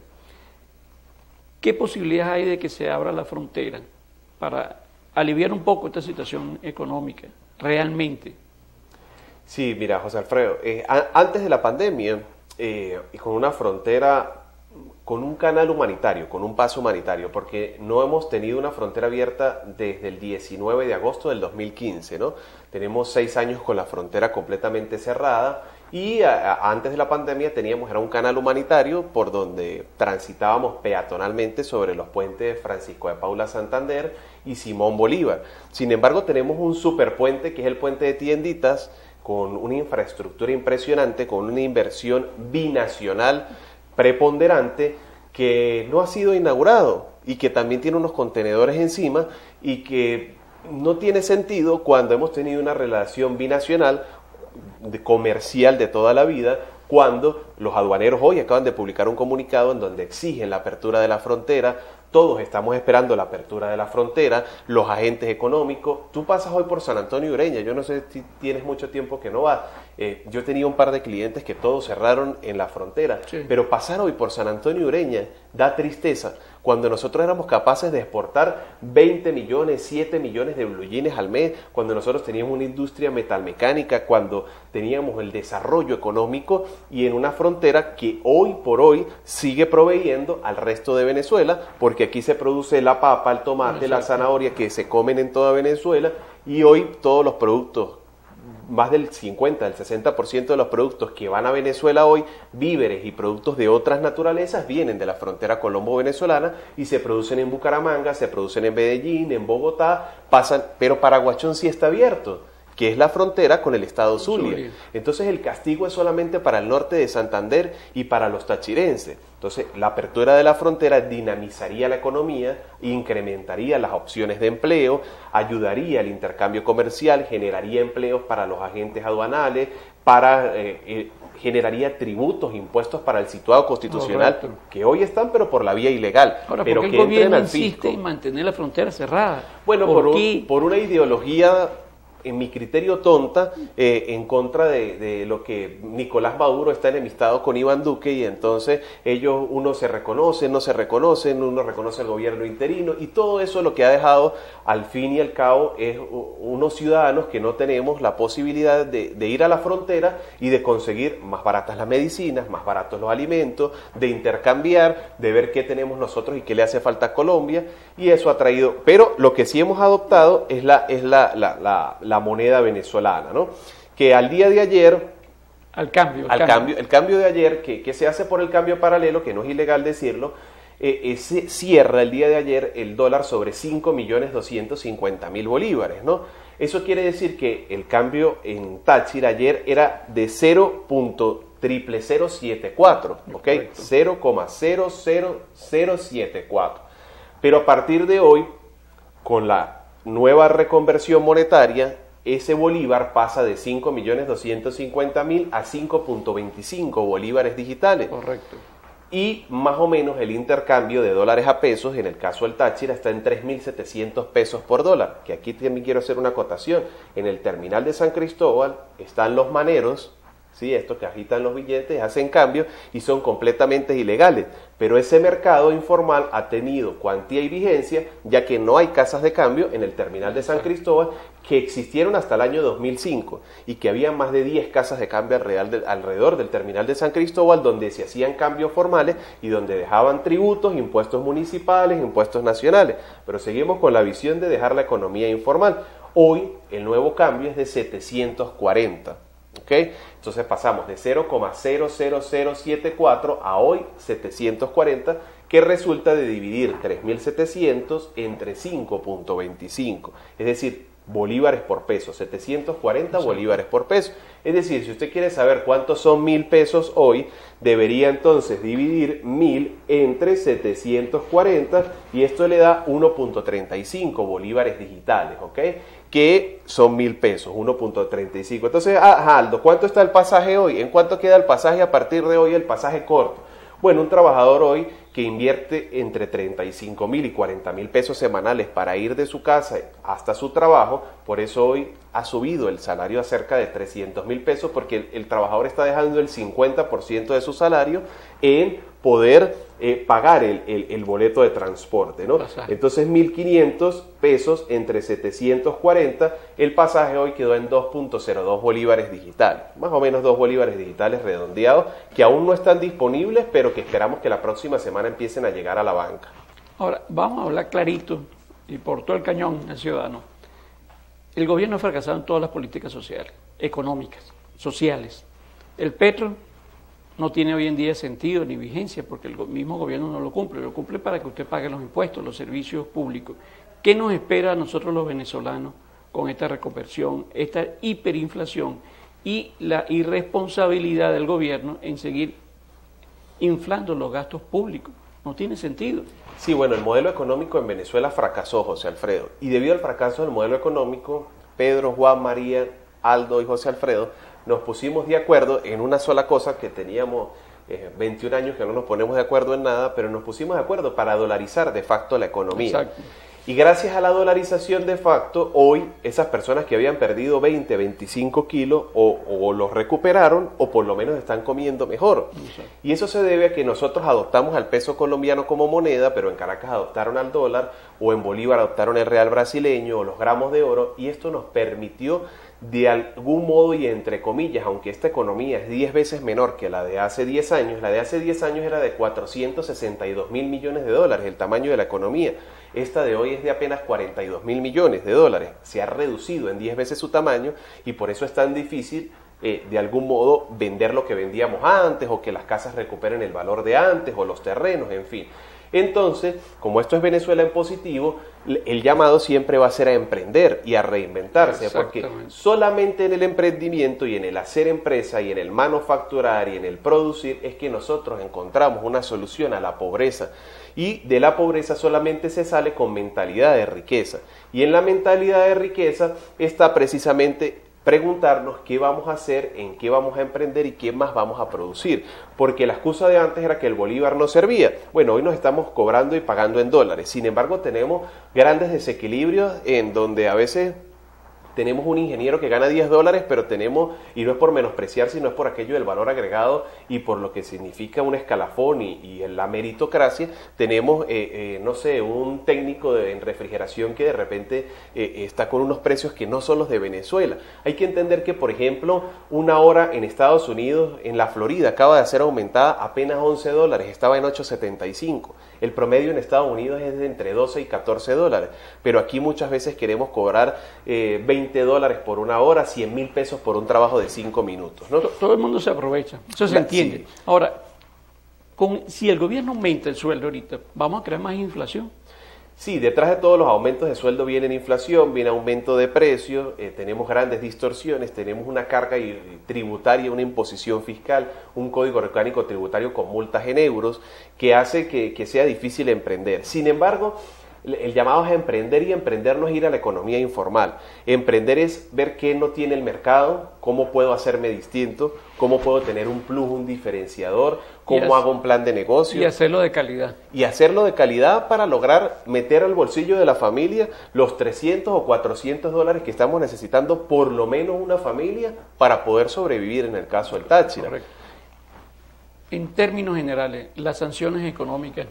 ¿Qué posibilidades hay de que se abra la frontera para aliviar un poco esta situación económica realmente? Sí, mira, José Alfredo, eh, a, antes de la pandemia, eh, y con una frontera, con un canal humanitario, con un paso humanitario, porque no hemos tenido una frontera abierta desde el diecinueve de agosto del dos mil quince, ¿no? Tenemos seis años con la frontera completamente cerrada y a, a, antes de la pandemia teníamos, era un canal humanitario por donde transitábamos peatonalmente sobre los puentes de Francisco de Paula Santander y Simón Bolívar. Sin embargo, tenemos un superpuente que es el puente de Tienditas, con una infraestructura impresionante, con una inversión binacional preponderante que no ha sido inaugurado y que también tiene unos contenedores encima y que no tiene sentido cuando hemos tenido una relación binacional de comercial de toda la vida, cuando los aduaneros hoy acaban de publicar un comunicado en donde exigen la apertura de la frontera. Todos estamos esperando la apertura de la frontera, los agentes económicos. Tú pasas hoy por San Antonio y Ureña, yo no sé si tienes mucho tiempo que no vas. Eh, yo tenía un par de clientes que todos cerraron en la frontera, sí. Pero pasar hoy por San Antonio y Ureña da tristeza. Cuando nosotros éramos capaces de exportar veinte millones, siete millones de blue jeans al mes, cuando nosotros teníamos una industria metalmecánica, cuando teníamos el desarrollo económico y en una frontera que hoy por hoy sigue proveyendo al resto de Venezuela, porque aquí se produce la papa, el tomate, Exacto. la zanahoria que se comen en toda Venezuela y hoy todos los productos, más del cincuenta, del sesenta por ciento de los productos que van a Venezuela hoy, víveres y productos de otras naturalezas, vienen de la frontera colombo-venezolana y se producen en Bucaramanga, se producen en Medellín, en Bogotá, pasan, pero Paraguachón sí está abierto, que es la frontera con el estado Zulia. Zulia. Entonces el castigo es solamente para el norte de Santander y para los tachirenses. Entonces la apertura de la frontera dinamizaría la economía, incrementaría las opciones de empleo, ayudaría al intercambio comercial, generaría empleos para los agentes aduanales, para eh, eh, generaría tributos, impuestos para el situado constitucional, correcto, que hoy están pero por la vía ilegal. Ahora, pero ¿por qué que el gobierno al insiste fisco? en mantener la frontera cerrada? Bueno, ¿Por, por, qué? un, por una ideología, en mi criterio tonta, eh, en contra de, de lo que Nicolás Maduro está enemistado con Iván Duque, y entonces ellos, uno se reconoce, no se reconocen, uno reconoce el gobierno interino, y todo eso lo que ha dejado al fin y al cabo es unos ciudadanos que no tenemos la posibilidad de, de ir a la frontera y de conseguir más baratas las medicinas, más baratos los alimentos, de intercambiar, de ver qué tenemos nosotros y qué le hace falta a Colombia, y eso ha traído, pero lo que sí hemos adoptado es la, es la, la, la, la moneda venezolana, ¿no? Que al día de ayer, al cambio, al cambio. cambio, el cambio de ayer, que, que se hace por el cambio paralelo, que no es ilegal decirlo, eh, eh, se cierra el día de ayer el dólar sobre cinco millones doscientos cincuenta mil bolívares, ¿no? Eso quiere decir que el cambio en Táchira ayer era de cero punto cero cero cero siete cuatro, ¿ok? cero coma cero cero cero siete cuatro. Pero a partir de hoy, con la nueva reconversión monetaria, ese bolívar pasa de cinco millones doscientos cincuenta mil a cinco punto veinticinco bolívares digitales. Correcto. Y más o menos el intercambio de dólares a pesos, en el caso del Táchira, está en tres mil setecientos pesos por dólar. Que aquí también quiero hacer una acotación. En el terminal de San Cristóbal están los maneros, ¿sí? Estos que agitan los billetes, hacen cambio y son completamente ilegales. Pero ese mercado informal ha tenido cuantía y vigencia, ya que no hay casas de cambio en el terminal de San Cristóbal, que existieron hasta el año dos mil cinco, y que había más de diez casas de cambio alrededor del terminal de San Cristóbal, donde se hacían cambios formales y donde dejaban tributos, impuestos municipales, impuestos nacionales. Pero seguimos con la visión de dejar la economía informal. Hoy el nuevo cambio es de setecientos cuarenta. ¿Okay? Entonces pasamos de cero coma cero cero cero siete cuatro a hoy setecientos cuarenta, que resulta de dividir tres mil setecientos entre cinco punto veinticinco, es decir, bolívares por peso, setecientos cuarenta sí. bolívares por peso. Es decir, si usted quiere saber cuántos son mil pesos hoy, debería entonces dividir mil entre setecientos cuarenta, y esto le da uno punto treinta y cinco bolívares digitales, ¿ok? Que son mil pesos, uno punto treinta y cinco. Entonces, ah, Aldo, ¿cuánto está el pasaje hoy? ¿En cuánto queda el pasaje a partir de hoy, el pasaje corto? Bueno, un trabajador hoy que invierte entre treinta y cinco mil y cuarenta mil pesos semanales para ir de su casa hasta su trabajo, por eso hoy ha subido el salario a cerca de trescientos mil pesos, porque el, el trabajador está dejando el cincuenta por ciento de su salario en poder eh, pagar el, el, el boleto de transporte, ¿no? Pasaje. Entonces mil quinientos pesos entre setecientos cuarenta, el pasaje hoy quedó en dos punto cero dos bolívares digitales, más o menos dos bolívares digitales redondeados, que aún no están disponibles, pero que esperamos que la próxima semana empiecen a llegar a la banca. Ahora, vamos a hablar clarito y por todo el cañón al ciudadano. El gobierno ha fracasado en todas las políticas sociales, económicas, sociales. El petro no tiene hoy en día sentido ni vigencia porque el mismo gobierno no lo cumple, lo cumple para que usted pague los impuestos, los servicios públicos. ¿Qué nos espera a nosotros los venezolanos con esta reconversión, esta hiperinflación y la irresponsabilidad del gobierno en seguir inflando los gastos públicos? No tiene sentido. Sí, bueno, el modelo económico en Venezuela fracasó, José Alfredo, y debido al fracaso del modelo económico, Pedro, Juan, María, Aldo y José Alfredo nos pusimos de acuerdo en una sola cosa, que teníamos eh, veintiún años que no nos ponemos de acuerdo en nada, pero nos pusimos de acuerdo para dolarizar de facto la economía. Exacto. Y gracias a la dolarización de facto, hoy esas personas que habían perdido veinte, veinticinco kilos o, o los recuperaron o por lo menos están comiendo mejor. Exacto. Y eso se debe a que nosotros adoptamos al peso colombiano como moneda, pero en Caracas adoptaron al dólar, o en Bolívar adoptaron el real brasileño o los gramos de oro, y esto nos permitió de algún modo y entre comillas, aunque esta economía es diez veces menor que la de hace diez años, la de hace diez años era de cuatrocientos sesenta y dos mil millones de dólares, el tamaño de la economía. Esta de hoy es de apenas cuarenta y dos mil millones de dólares. Se ha reducido en diez veces su tamaño y por eso es tan difícil eh, de algún modo vender lo que vendíamos antes o que las casas recuperen el valor de antes o los terrenos, en fin. Entonces, como esto es Venezuela en positivo, el llamado siempre va a ser a emprender y a reinventarse, porque solamente en el emprendimiento y en el hacer empresa y en el manufacturar y en el producir es que nosotros encontramos una solución a la pobreza. Y de la pobreza solamente se sale con mentalidad de riqueza. Y en la mentalidad de riqueza está precisamente preguntarnos qué vamos a hacer, en qué vamos a emprender y qué más vamos a producir. Porque la excusa de antes era que el bolívar no servía. Bueno, hoy nos estamos cobrando y pagando en dólares. Sin embargo, tenemos grandes desequilibrios en donde a veces tenemos un ingeniero que gana diez dólares, pero tenemos, y no es por menospreciar, sino es por aquello del valor agregado y por lo que significa un escalafón y, y en la meritocracia, tenemos, eh, eh, no sé, un técnico de, en refrigeración que de repente eh, está con unos precios que no son los de Venezuela. Hay que entender que, por ejemplo, una hora en Estados Unidos, en la Florida, acaba de ser aumentada apenas once dólares, estaba en ocho setenta y cinco. El promedio en Estados Unidos es de entre doce y catorce dólares, pero aquí muchas veces queremos cobrar eh, veinte dólares por una hora, cien mil pesos por un trabajo de cinco minutos, ¿no? Todo el mundo se aprovecha, eso se La, entiende. Sí. Ahora, con, si el gobierno aumenta el sueldo ahorita, ¿vamos a crear más inflación? Sí, detrás de todos los aumentos de sueldo viene inflación, viene aumento de precios, eh, tenemos grandes distorsiones, tenemos una carga tributaria, una imposición fiscal, un código orgánico tributario con multas en euros que hace que, que sea difícil emprender. Sin embargo, el llamado es a emprender y emprender no es ir a la economía informal. Emprender es ver qué no tiene el mercado, cómo puedo hacerme distinto, cómo puedo tener un plus, un diferenciador, cómo hago un plan de negocio. Y hacerlo de calidad. Y hacerlo de calidad para lograr meter al bolsillo de la familia los trescientos o cuatrocientos dólares que estamos necesitando, por lo menos una familia, para poder sobrevivir en el caso del Táchira. Correcto. En términos generales, las sanciones económicas,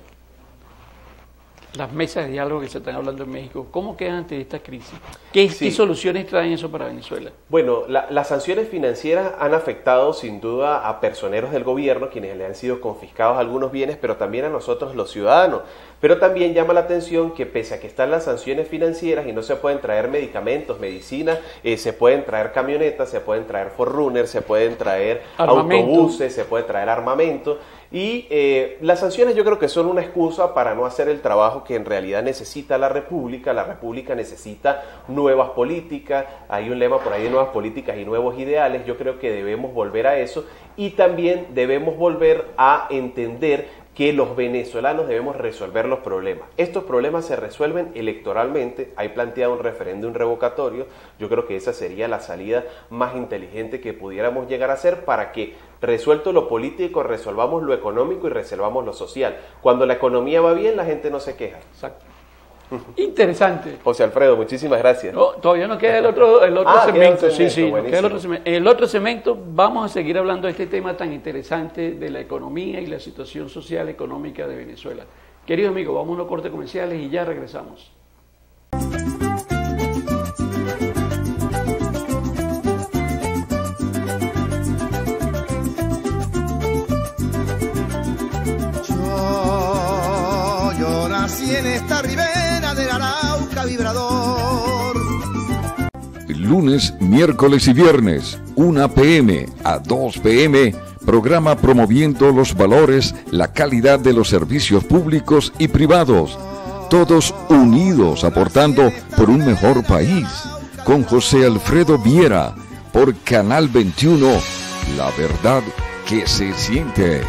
las mesas de diálogo que se están hablando en México, ¿cómo quedan ante esta crisis? ¿Qué, sí. ¿qué soluciones traen eso para Venezuela? Bueno, la, las sanciones financieras han afectado sin duda a personeros del gobierno, quienes le han sido confiscados algunos bienes, pero también a nosotros los ciudadanos. Pero también llama la atención que pese a que están las sanciones financieras y no se pueden traer medicamentos, medicinas, eh, se pueden traer camionetas, se pueden traer forrunners, se pueden traer armamento. autobuses, se puede traer armamento. Y eh, las sanciones yo creo que son una excusa para no hacer el trabajo que en realidad necesita la República. La República necesita nuevas políticas, hay un lema por ahí de nuevas políticas y nuevos ideales. Yo creo que debemos volver a eso y también debemos volver a entender que los venezolanos debemos resolver los problemas. Estos problemas se resuelven electoralmente, hay planteado un referéndum revocatorio, yo creo que esa sería la salida más inteligente que pudiéramos llegar a hacer para que, resuelto lo político, resolvamos lo económico y resolvamos lo social. Cuando la economía va bien, la gente no se queja. Exacto. Interesante. José Alfredo, muchísimas gracias. No, todavía no queda el otro, el otro ah, segmento. Queda un segmento. Sí, sí, buenísimo. queda el otro segmento. En el otro segmento vamos a seguir hablando de este tema tan interesante de la economía y la situación social económica de Venezuela. Querido amigo, vamos a unos cortes comerciales y ya regresamos. Nací en esta ribera del Arauca vibrador. Lunes, miércoles y viernes, una pe eme a dos pe eme, programa promoviendo los valores, la calidad de los servicios públicos y privados. Todos unidos aportando por un mejor país. Con José Alfredo Viera, por Canal veintiuno, la verdad que se siente.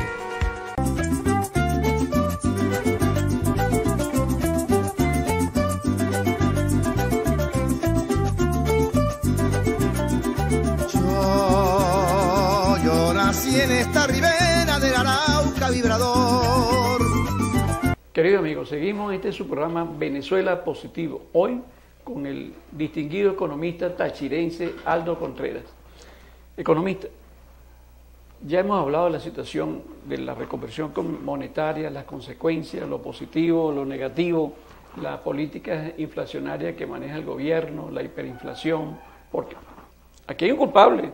En esta ribera del Arauca vibrador. Querido amigo, seguimos en este su programa Venezuela Positivo. Hoy con el distinguido economista tachirense Aldo Contreras. Economista, ya hemos hablado de la situación de la reconversión monetaria, las consecuencias, lo positivo, lo negativo, la política inflacionaria que maneja el gobierno, la hiperinflación, porque aquí hay un culpable,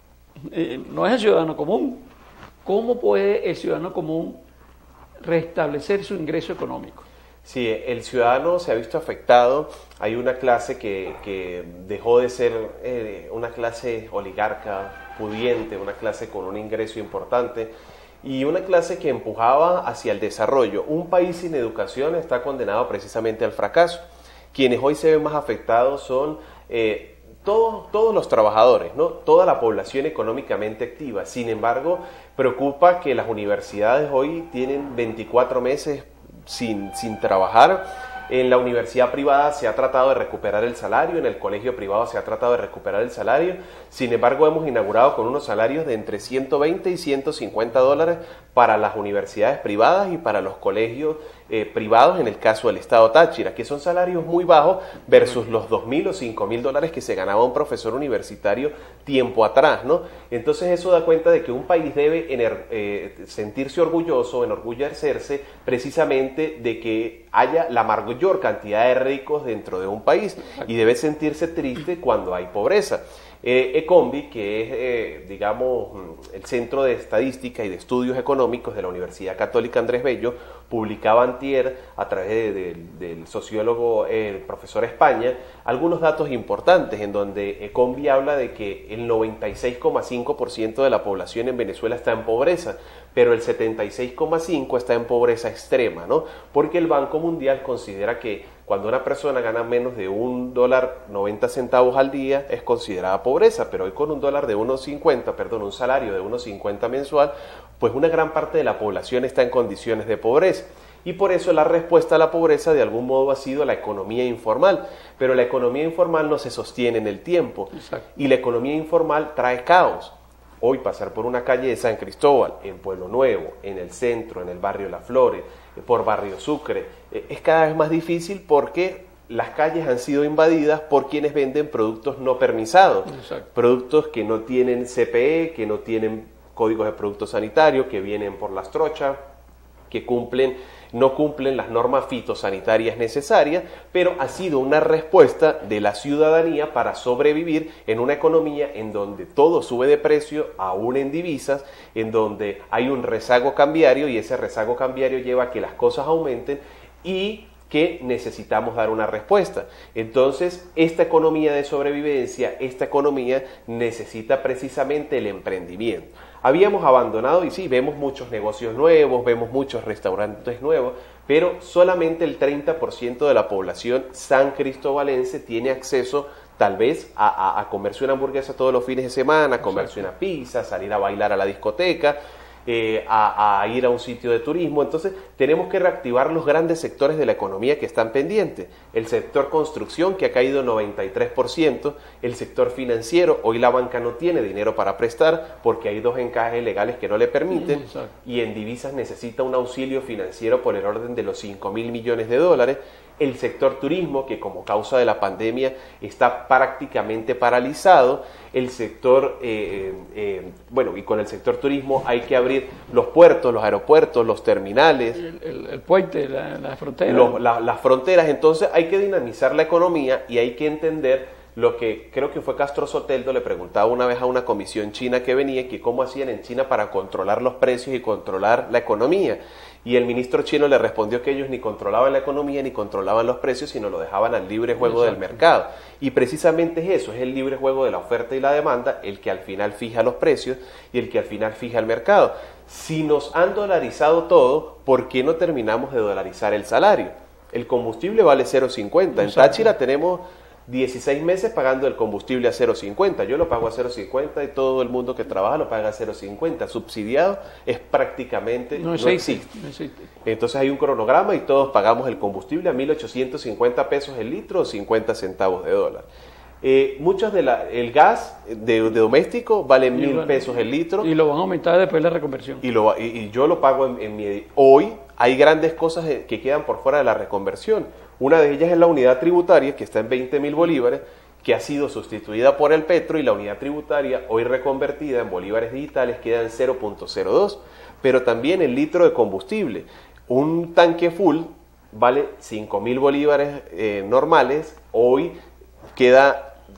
eh, no es el ciudadano común. ¿Cómo puede el ciudadano común restablecer su ingreso económico? Sí, el ciudadano se ha visto afectado. Hay una clase que, que dejó de ser eh, una clase oligarca, pudiente, una clase con un ingreso importante y una clase que empujaba hacia el desarrollo. Un país sin educación está condenado precisamente al fracaso. Quienes hoy se ven más afectados son eh, todos, todos los trabajadores, ¿no? Toda la población económicamente activa. Sin embargo, preocupa que las universidades hoy tienen veinticuatro meses sin, sin trabajar. En la universidad privada se ha tratado de recuperar el salario, en el colegio privado se ha tratado de recuperar el salario. Sin embargo, hemos inaugurado con unos salarios de entre ciento veinte y ciento cincuenta dólares para las universidades privadas y para los colegios eh, privados, en el caso del Estado Táchira, que son salarios muy bajos versus los dos mil o cinco mil dólares que se ganaba un profesor universitario tiempo atrás, ¿no? Entonces eso da cuenta de que un país debe ener, eh, sentirse orgulloso, enorgullecerse precisamente de que haya la mayor cantidad de ricos dentro de un país y debe sentirse triste cuando hay pobreza. Eh, Ecombi, que es, eh, digamos, el Centro de Estadística y de Estudios Económicos de la Universidad Católica Andrés Bello, publicaba antier, a través de, de, del sociólogo eh, profesor España, algunos datos importantes en donde Ecombi habla de que el noventa y seis coma cinco por ciento de la población en Venezuela está en pobreza, pero el setenta y seis coma cinco por ciento está en pobreza extrema, ¿no? Porque el Banco Mundial considera que cuando una persona gana menos de un dólar noventa centavos al día es considerada pobreza, pero hoy con un dólar de uno cincuenta, perdón, un salario de uno cincuenta mensual, pues una gran parte de la población está en condiciones de pobreza. Y por eso la respuesta a la pobreza de algún modo ha sido la economía informal, pero la economía informal no se sostiene en el tiempo. Exacto. Y la economía informal trae caos. Hoy pasar por una calle de San Cristóbal, en Pueblo Nuevo, en el centro, en el barrio Las Flores, por Barrio Sucre, es cada vez más difícil porque las calles han sido invadidas por quienes venden productos no permisados. Exacto. Productos que no tienen C P E, que no tienen códigos de producto sanitario, que vienen por las trochas, que cumplen, no cumplen las normas fitosanitarias necesarias, pero ha sido una respuesta de la ciudadanía para sobrevivir en una economía en donde todo sube de precio, aún en divisas, en donde hay un rezago cambiario y ese rezago cambiario lleva a que las cosas aumenten y que necesitamos dar una respuesta. Entonces, esta economía de sobrevivencia, esta economía necesita precisamente el emprendimiento. Habíamos abandonado, y sí, vemos muchos negocios nuevos, vemos muchos restaurantes nuevos, pero solamente el treinta por ciento de la población san cristobalense tiene acceso tal vez a, a, a comerse una hamburguesa todos los fines de semana, a comerse una pizza, salir a bailar a la discoteca, Eh, a, a ir a un sitio de turismo. Entonces tenemos que reactivar los grandes sectores de la economía que están pendientes. El sector construcción, que ha caído noventa y tres por ciento, el sector financiero, hoy la banca no tiene dinero para prestar porque hay dos encajes legales que no le permiten, y en divisas necesita un auxilio financiero por el orden de los cinco mil millones de dólares. El sector turismo, que como causa de la pandemia está prácticamente paralizado. El sector, eh, eh, bueno, y con el sector turismo hay que abrir los puertos, los aeropuertos, los terminales. El, el, el puente, la, la frontera. Los, la, las fronteras. Entonces hay que dinamizar la economía y hay que entender lo que creo que fue Castro Soteldo le preguntaba una vez a una comisión china que venía, que cómo hacían en China para controlar los precios y controlar la economía. Y el ministro chino le respondió que ellos ni controlaban la economía ni controlaban los precios, sino lo dejaban al libre juego Exacto. del mercado. Y precisamente es eso, es el libre juego de la oferta y la demanda, el que al final fija los precios y el que al final fija el mercado. Si nos han dolarizado todo, ¿por qué no terminamos de dolarizar el salario? El combustible vale cero cincuenta. En Táchira tenemos dieciséis meses pagando el combustible a cero cincuenta. Yo lo pago a cero cincuenta y todo el mundo que trabaja lo paga a cero cincuenta. Subsidiado es prácticamente no existe, no existe. Entonces hay un cronograma y todos pagamos el combustible a mil ochocientos cincuenta pesos el litro o cincuenta centavos de dólar. Eh, muchos de la, el gas de, de doméstico vale mil bueno, pesos el litro. Y lo van a aumentar después de la reconversión. Y, lo, y, y yo lo pago en, en mi... Hoy hay grandes cosas que quedan por fuera de la reconversión. Una de ellas es la unidad tributaria, que está en veinte mil bolívares, que ha sido sustituida por el petro, y la unidad tributaria, hoy reconvertida en bolívares digitales, queda en cero punto cero dos. Pero también el litro de combustible. Un tanque full vale cinco mil bolívares eh, normales, hoy queda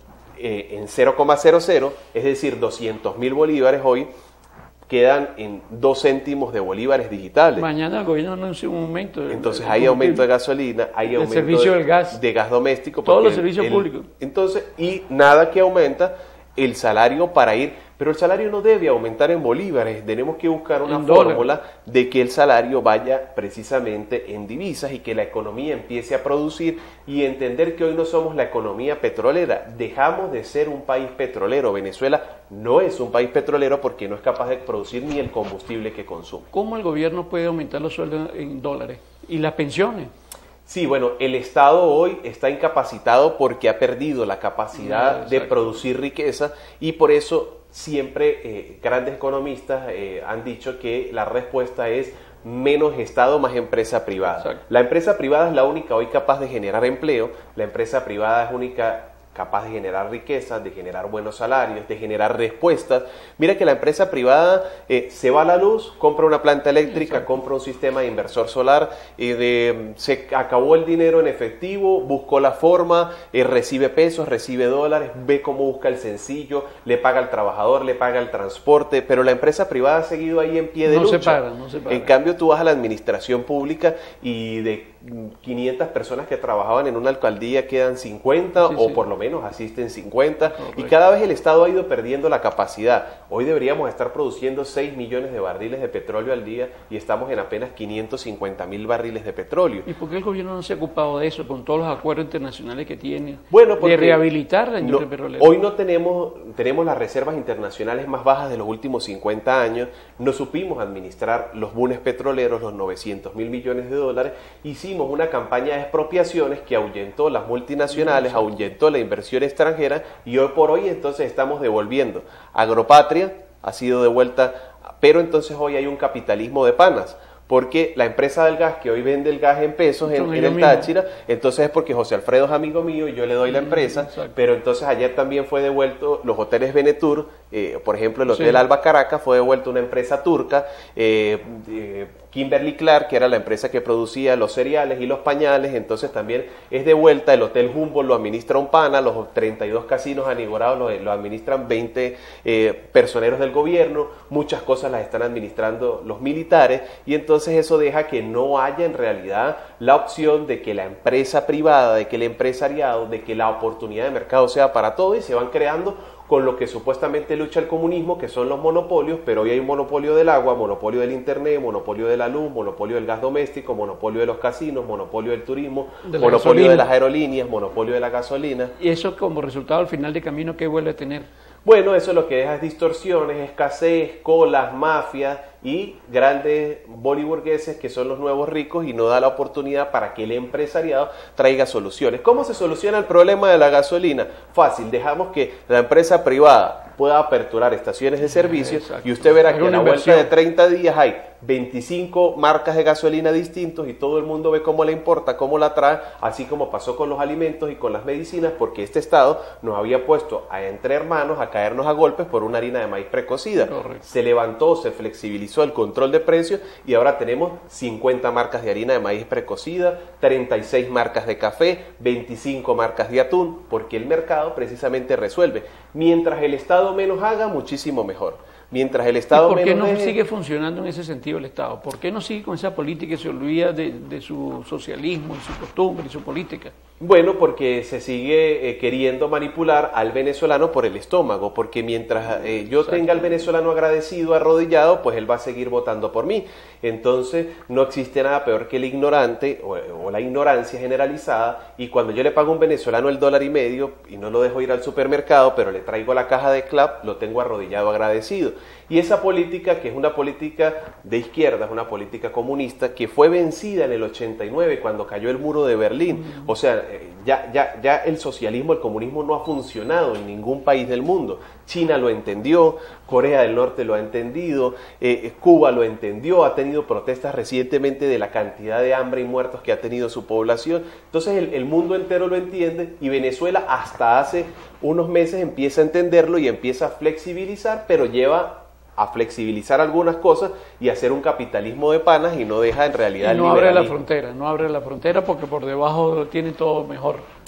eh, en cero coma cero cero, es decir, doscientos mil bolívares hoy, quedan en dos céntimos de bolívares digitales. Mañana el gobierno anuncia un aumento. De, entonces de, hay de, aumento de gasolina, hay aumento servicio de, del gas, de gas doméstico. todos los servicios el, públicos. Entonces, y nada que aumenta el salario para ir, pero el salario no debe aumentar en bolívares, tenemos que buscar una en fórmula dólar. de que el salario vaya precisamente en divisas y que la economía empiece a producir y entender que hoy no somos la economía petrolera, dejamos de ser un país petrolero. Venezuela no es un país petrolero porque no es capaz de producir ni el combustible que consume. ¿Cómo el gobierno puede aumentar los sueldos en dólares? ¿Y las pensiones? Sí, bueno, el Estado hoy está incapacitado porque ha perdido la capacidad Ah, de producir riqueza y por eso siempre eh, grandes economistas eh, han dicho que la respuesta es menos Estado, más empresa privada. Exacto. La empresa privada es la única hoy capaz de generar empleo, la empresa privada es única capaz de generar riqueza, de generar buenos salarios, de generar respuestas. Mira que la empresa privada eh, se va a la luz, compra una planta eléctrica, Exacto. compra un sistema de inversor solar, eh, de, se acabó el dinero en efectivo, buscó la forma, eh, recibe pesos, recibe dólares, ve cómo busca el sencillo, le paga al trabajador, le paga el transporte, pero la empresa privada ha seguido ahí en pie de no lucha. Se para, no se para. En cambio, tú vas a la administración pública y de quinientas personas que trabajaban en una alcaldía quedan cincuenta Sí, o sí. por lo menos asisten cincuenta. Correcto. Y cada vez el Estado ha ido perdiendo la capacidad. Hoy deberíamos estar produciendo seis millones de barriles de petróleo al día y estamos en apenas quinientos cincuenta mil barriles de petróleo. ¿Y por qué el gobierno no se ha ocupado de eso con todos los acuerdos internacionales que tiene? Bueno, porque de rehabilitar la no, industria petrolera. hoy no tenemos, tenemos las reservas internacionales más bajas de los últimos cincuenta años, no supimos administrar los bunes petroleros, los novecientos mil millones de dólares, hicimos una campaña de expropiaciones que ahuyentó las multinacionales, ahuyentó la inversión extranjera y hoy por hoy entonces estamos devolviendo. Agropatria ha sido devuelta, pero entonces hoy hay un capitalismo de panas. Porque la empresa del gas que hoy vende el gas en pesos en, en el Táchira, entonces es porque José Alfredo es amigo mío y yo le doy la empresa, Exacto. pero entonces ayer también fue devuelto los hoteles Venetur, eh, por ejemplo el Hotel Sí. Alba Caracas fue devuelto a una empresa turca, eh, eh, Kimberly Clark, que era la empresa que producía los cereales y los pañales, entonces también es devuelta. El Hotel Humboldt lo administra un pana, los treinta y dos casinos anigorados lo, lo administran veinte eh, personeros del gobierno, muchas cosas las están administrando los militares y entonces eso deja que no haya en realidad la opción de que la empresa privada, de que el empresariado, de que la oportunidad de mercado sea para todo y se van creando con lo que supuestamente lucha el comunismo, que son los monopolios, pero hoy hay un monopolio del agua, monopolio del internet, monopolio de la luz, monopolio del gas doméstico, monopolio de los casinos, monopolio del turismo, De la monopolio gasolina. de las aerolíneas, monopolio de la gasolina. Y eso como resultado al final de camino, ¿qué vuelve a tener? Bueno, eso lo que deja es distorsiones, escasez, colas, mafias y grandes boliburgueses que son los nuevos ricos y no da la oportunidad para que el empresariado traiga soluciones. ¿Cómo se soluciona el problema de la gasolina? Fácil, dejamos que la empresa privada pueda aperturar estaciones de servicio. Exacto. Y usted verá Es que a una la vuelta inversión. de treinta días hay veinticinco marcas de gasolina distintos y todo el mundo ve cómo le importa, cómo la trae, así como pasó con los alimentos y con las medicinas, porque este Estado nos había puesto a entre hermanos a caernos a golpes por una harina de maíz precocida. Correcto. Se levantó, se flexibilizó el control de precios y ahora tenemos cincuenta marcas de harina de maíz precocida, treinta y seis marcas de café, veinticinco marcas de atún, porque el mercado precisamente resuelve. Mientras el Estado menos haga, muchísimo mejor. Mientras el ¿Y Estado por qué menos no deje- sigue funcionando en ese sentido el Estado? ¿Por qué no sigue con esa política y se olvida de, de su socialismo, y su costumbre y su política? Bueno, porque se sigue eh, queriendo manipular al venezolano por el estómago, porque mientras eh, yo Exacto. tenga al venezolano agradecido, arrodillado, pues él va a seguir votando por mí. Entonces, no existe nada peor que el ignorante o, o la ignorancia generalizada, y cuando yo le pago a un venezolano el dólar y medio y no lo dejo ir al supermercado, pero le traigo la caja de clap, lo tengo arrodillado agradecido. Y esa política, que es una política de izquierda, es una política comunista, que fue vencida en el ochenta y nueve cuando cayó el muro de Berlín. O sea, eh, ya, ya, ya el socialismo, el comunismo no ha funcionado en ningún país del mundo. China lo entendió, Corea del Norte lo ha entendido, eh, Cuba lo entendió, ha tenido protestas recientemente de la cantidad de hambre y muertos que ha tenido su población. Entonces el, el mundo entero lo entiende y Venezuela hasta hace unos meses empieza a entenderlo y empieza a flexibilizar, pero lleva a flexibilizar algunas cosas y hacer un capitalismo de panas y no deja en realidad Y el no abre la liberalismo. frontera, no abre la frontera porque por debajo tiene todo mejor.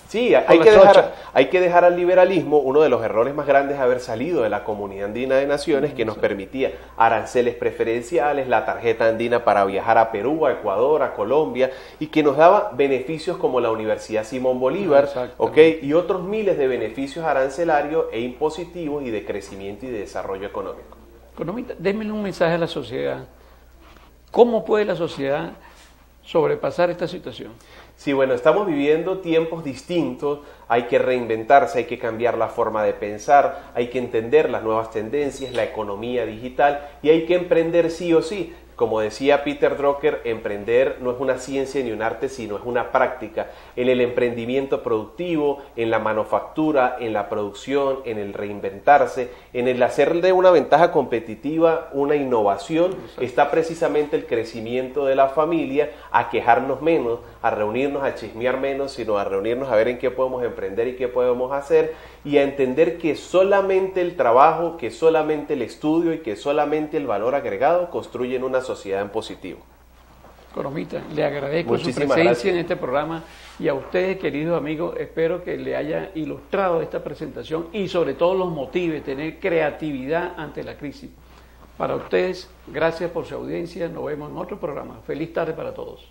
Sí, hay que, dejar, hay que dejar al liberalismo. Uno de los errores más grandes es haber salido de la Comunidad Andina de Naciones, que nos permitía aranceles preferenciales, la tarjeta andina para viajar a Perú, a Ecuador, a Colombia, y que nos daba beneficios como la Universidad Simón Bolívar, ¿okay? Y otros miles de beneficios arancelarios e impositivos y de crecimiento y de desarrollo económico. Economista, démele un mensaje a la sociedad. ¿Cómo puede la sociedad sobrepasar esta situación? Sí, bueno, estamos viviendo tiempos distintos, hay que reinventarse, hay que cambiar la forma de pensar, hay que entender las nuevas tendencias, la economía digital y hay que emprender sí o sí. Como decía Peter Drucker, emprender no es una ciencia ni un arte, sino es una práctica. En el emprendimiento productivo, en la manufactura, en la producción, en el reinventarse, en el hacer de una ventaja competitiva una innovación, Exacto. está precisamente el crecimiento de la familia, a quejarnos menos, a reunirnos, a chismear menos, sino a reunirnos a ver en qué podemos emprender y qué podemos hacer, y a entender que solamente el trabajo, que solamente el estudio y que solamente el valor agregado construyen una sociedad en positivo. Economista, le agradezco Muchísimas su presencia gracias. en este programa y a ustedes, queridos amigos, espero que le haya ilustrado esta presentación y sobre todo los motive, tener creatividad ante la crisis. Para ustedes, gracias por su audiencia, nos vemos en otro programa. Feliz tarde para todos.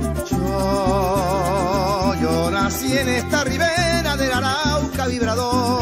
Nací en esta ribera del Arauca vibrador.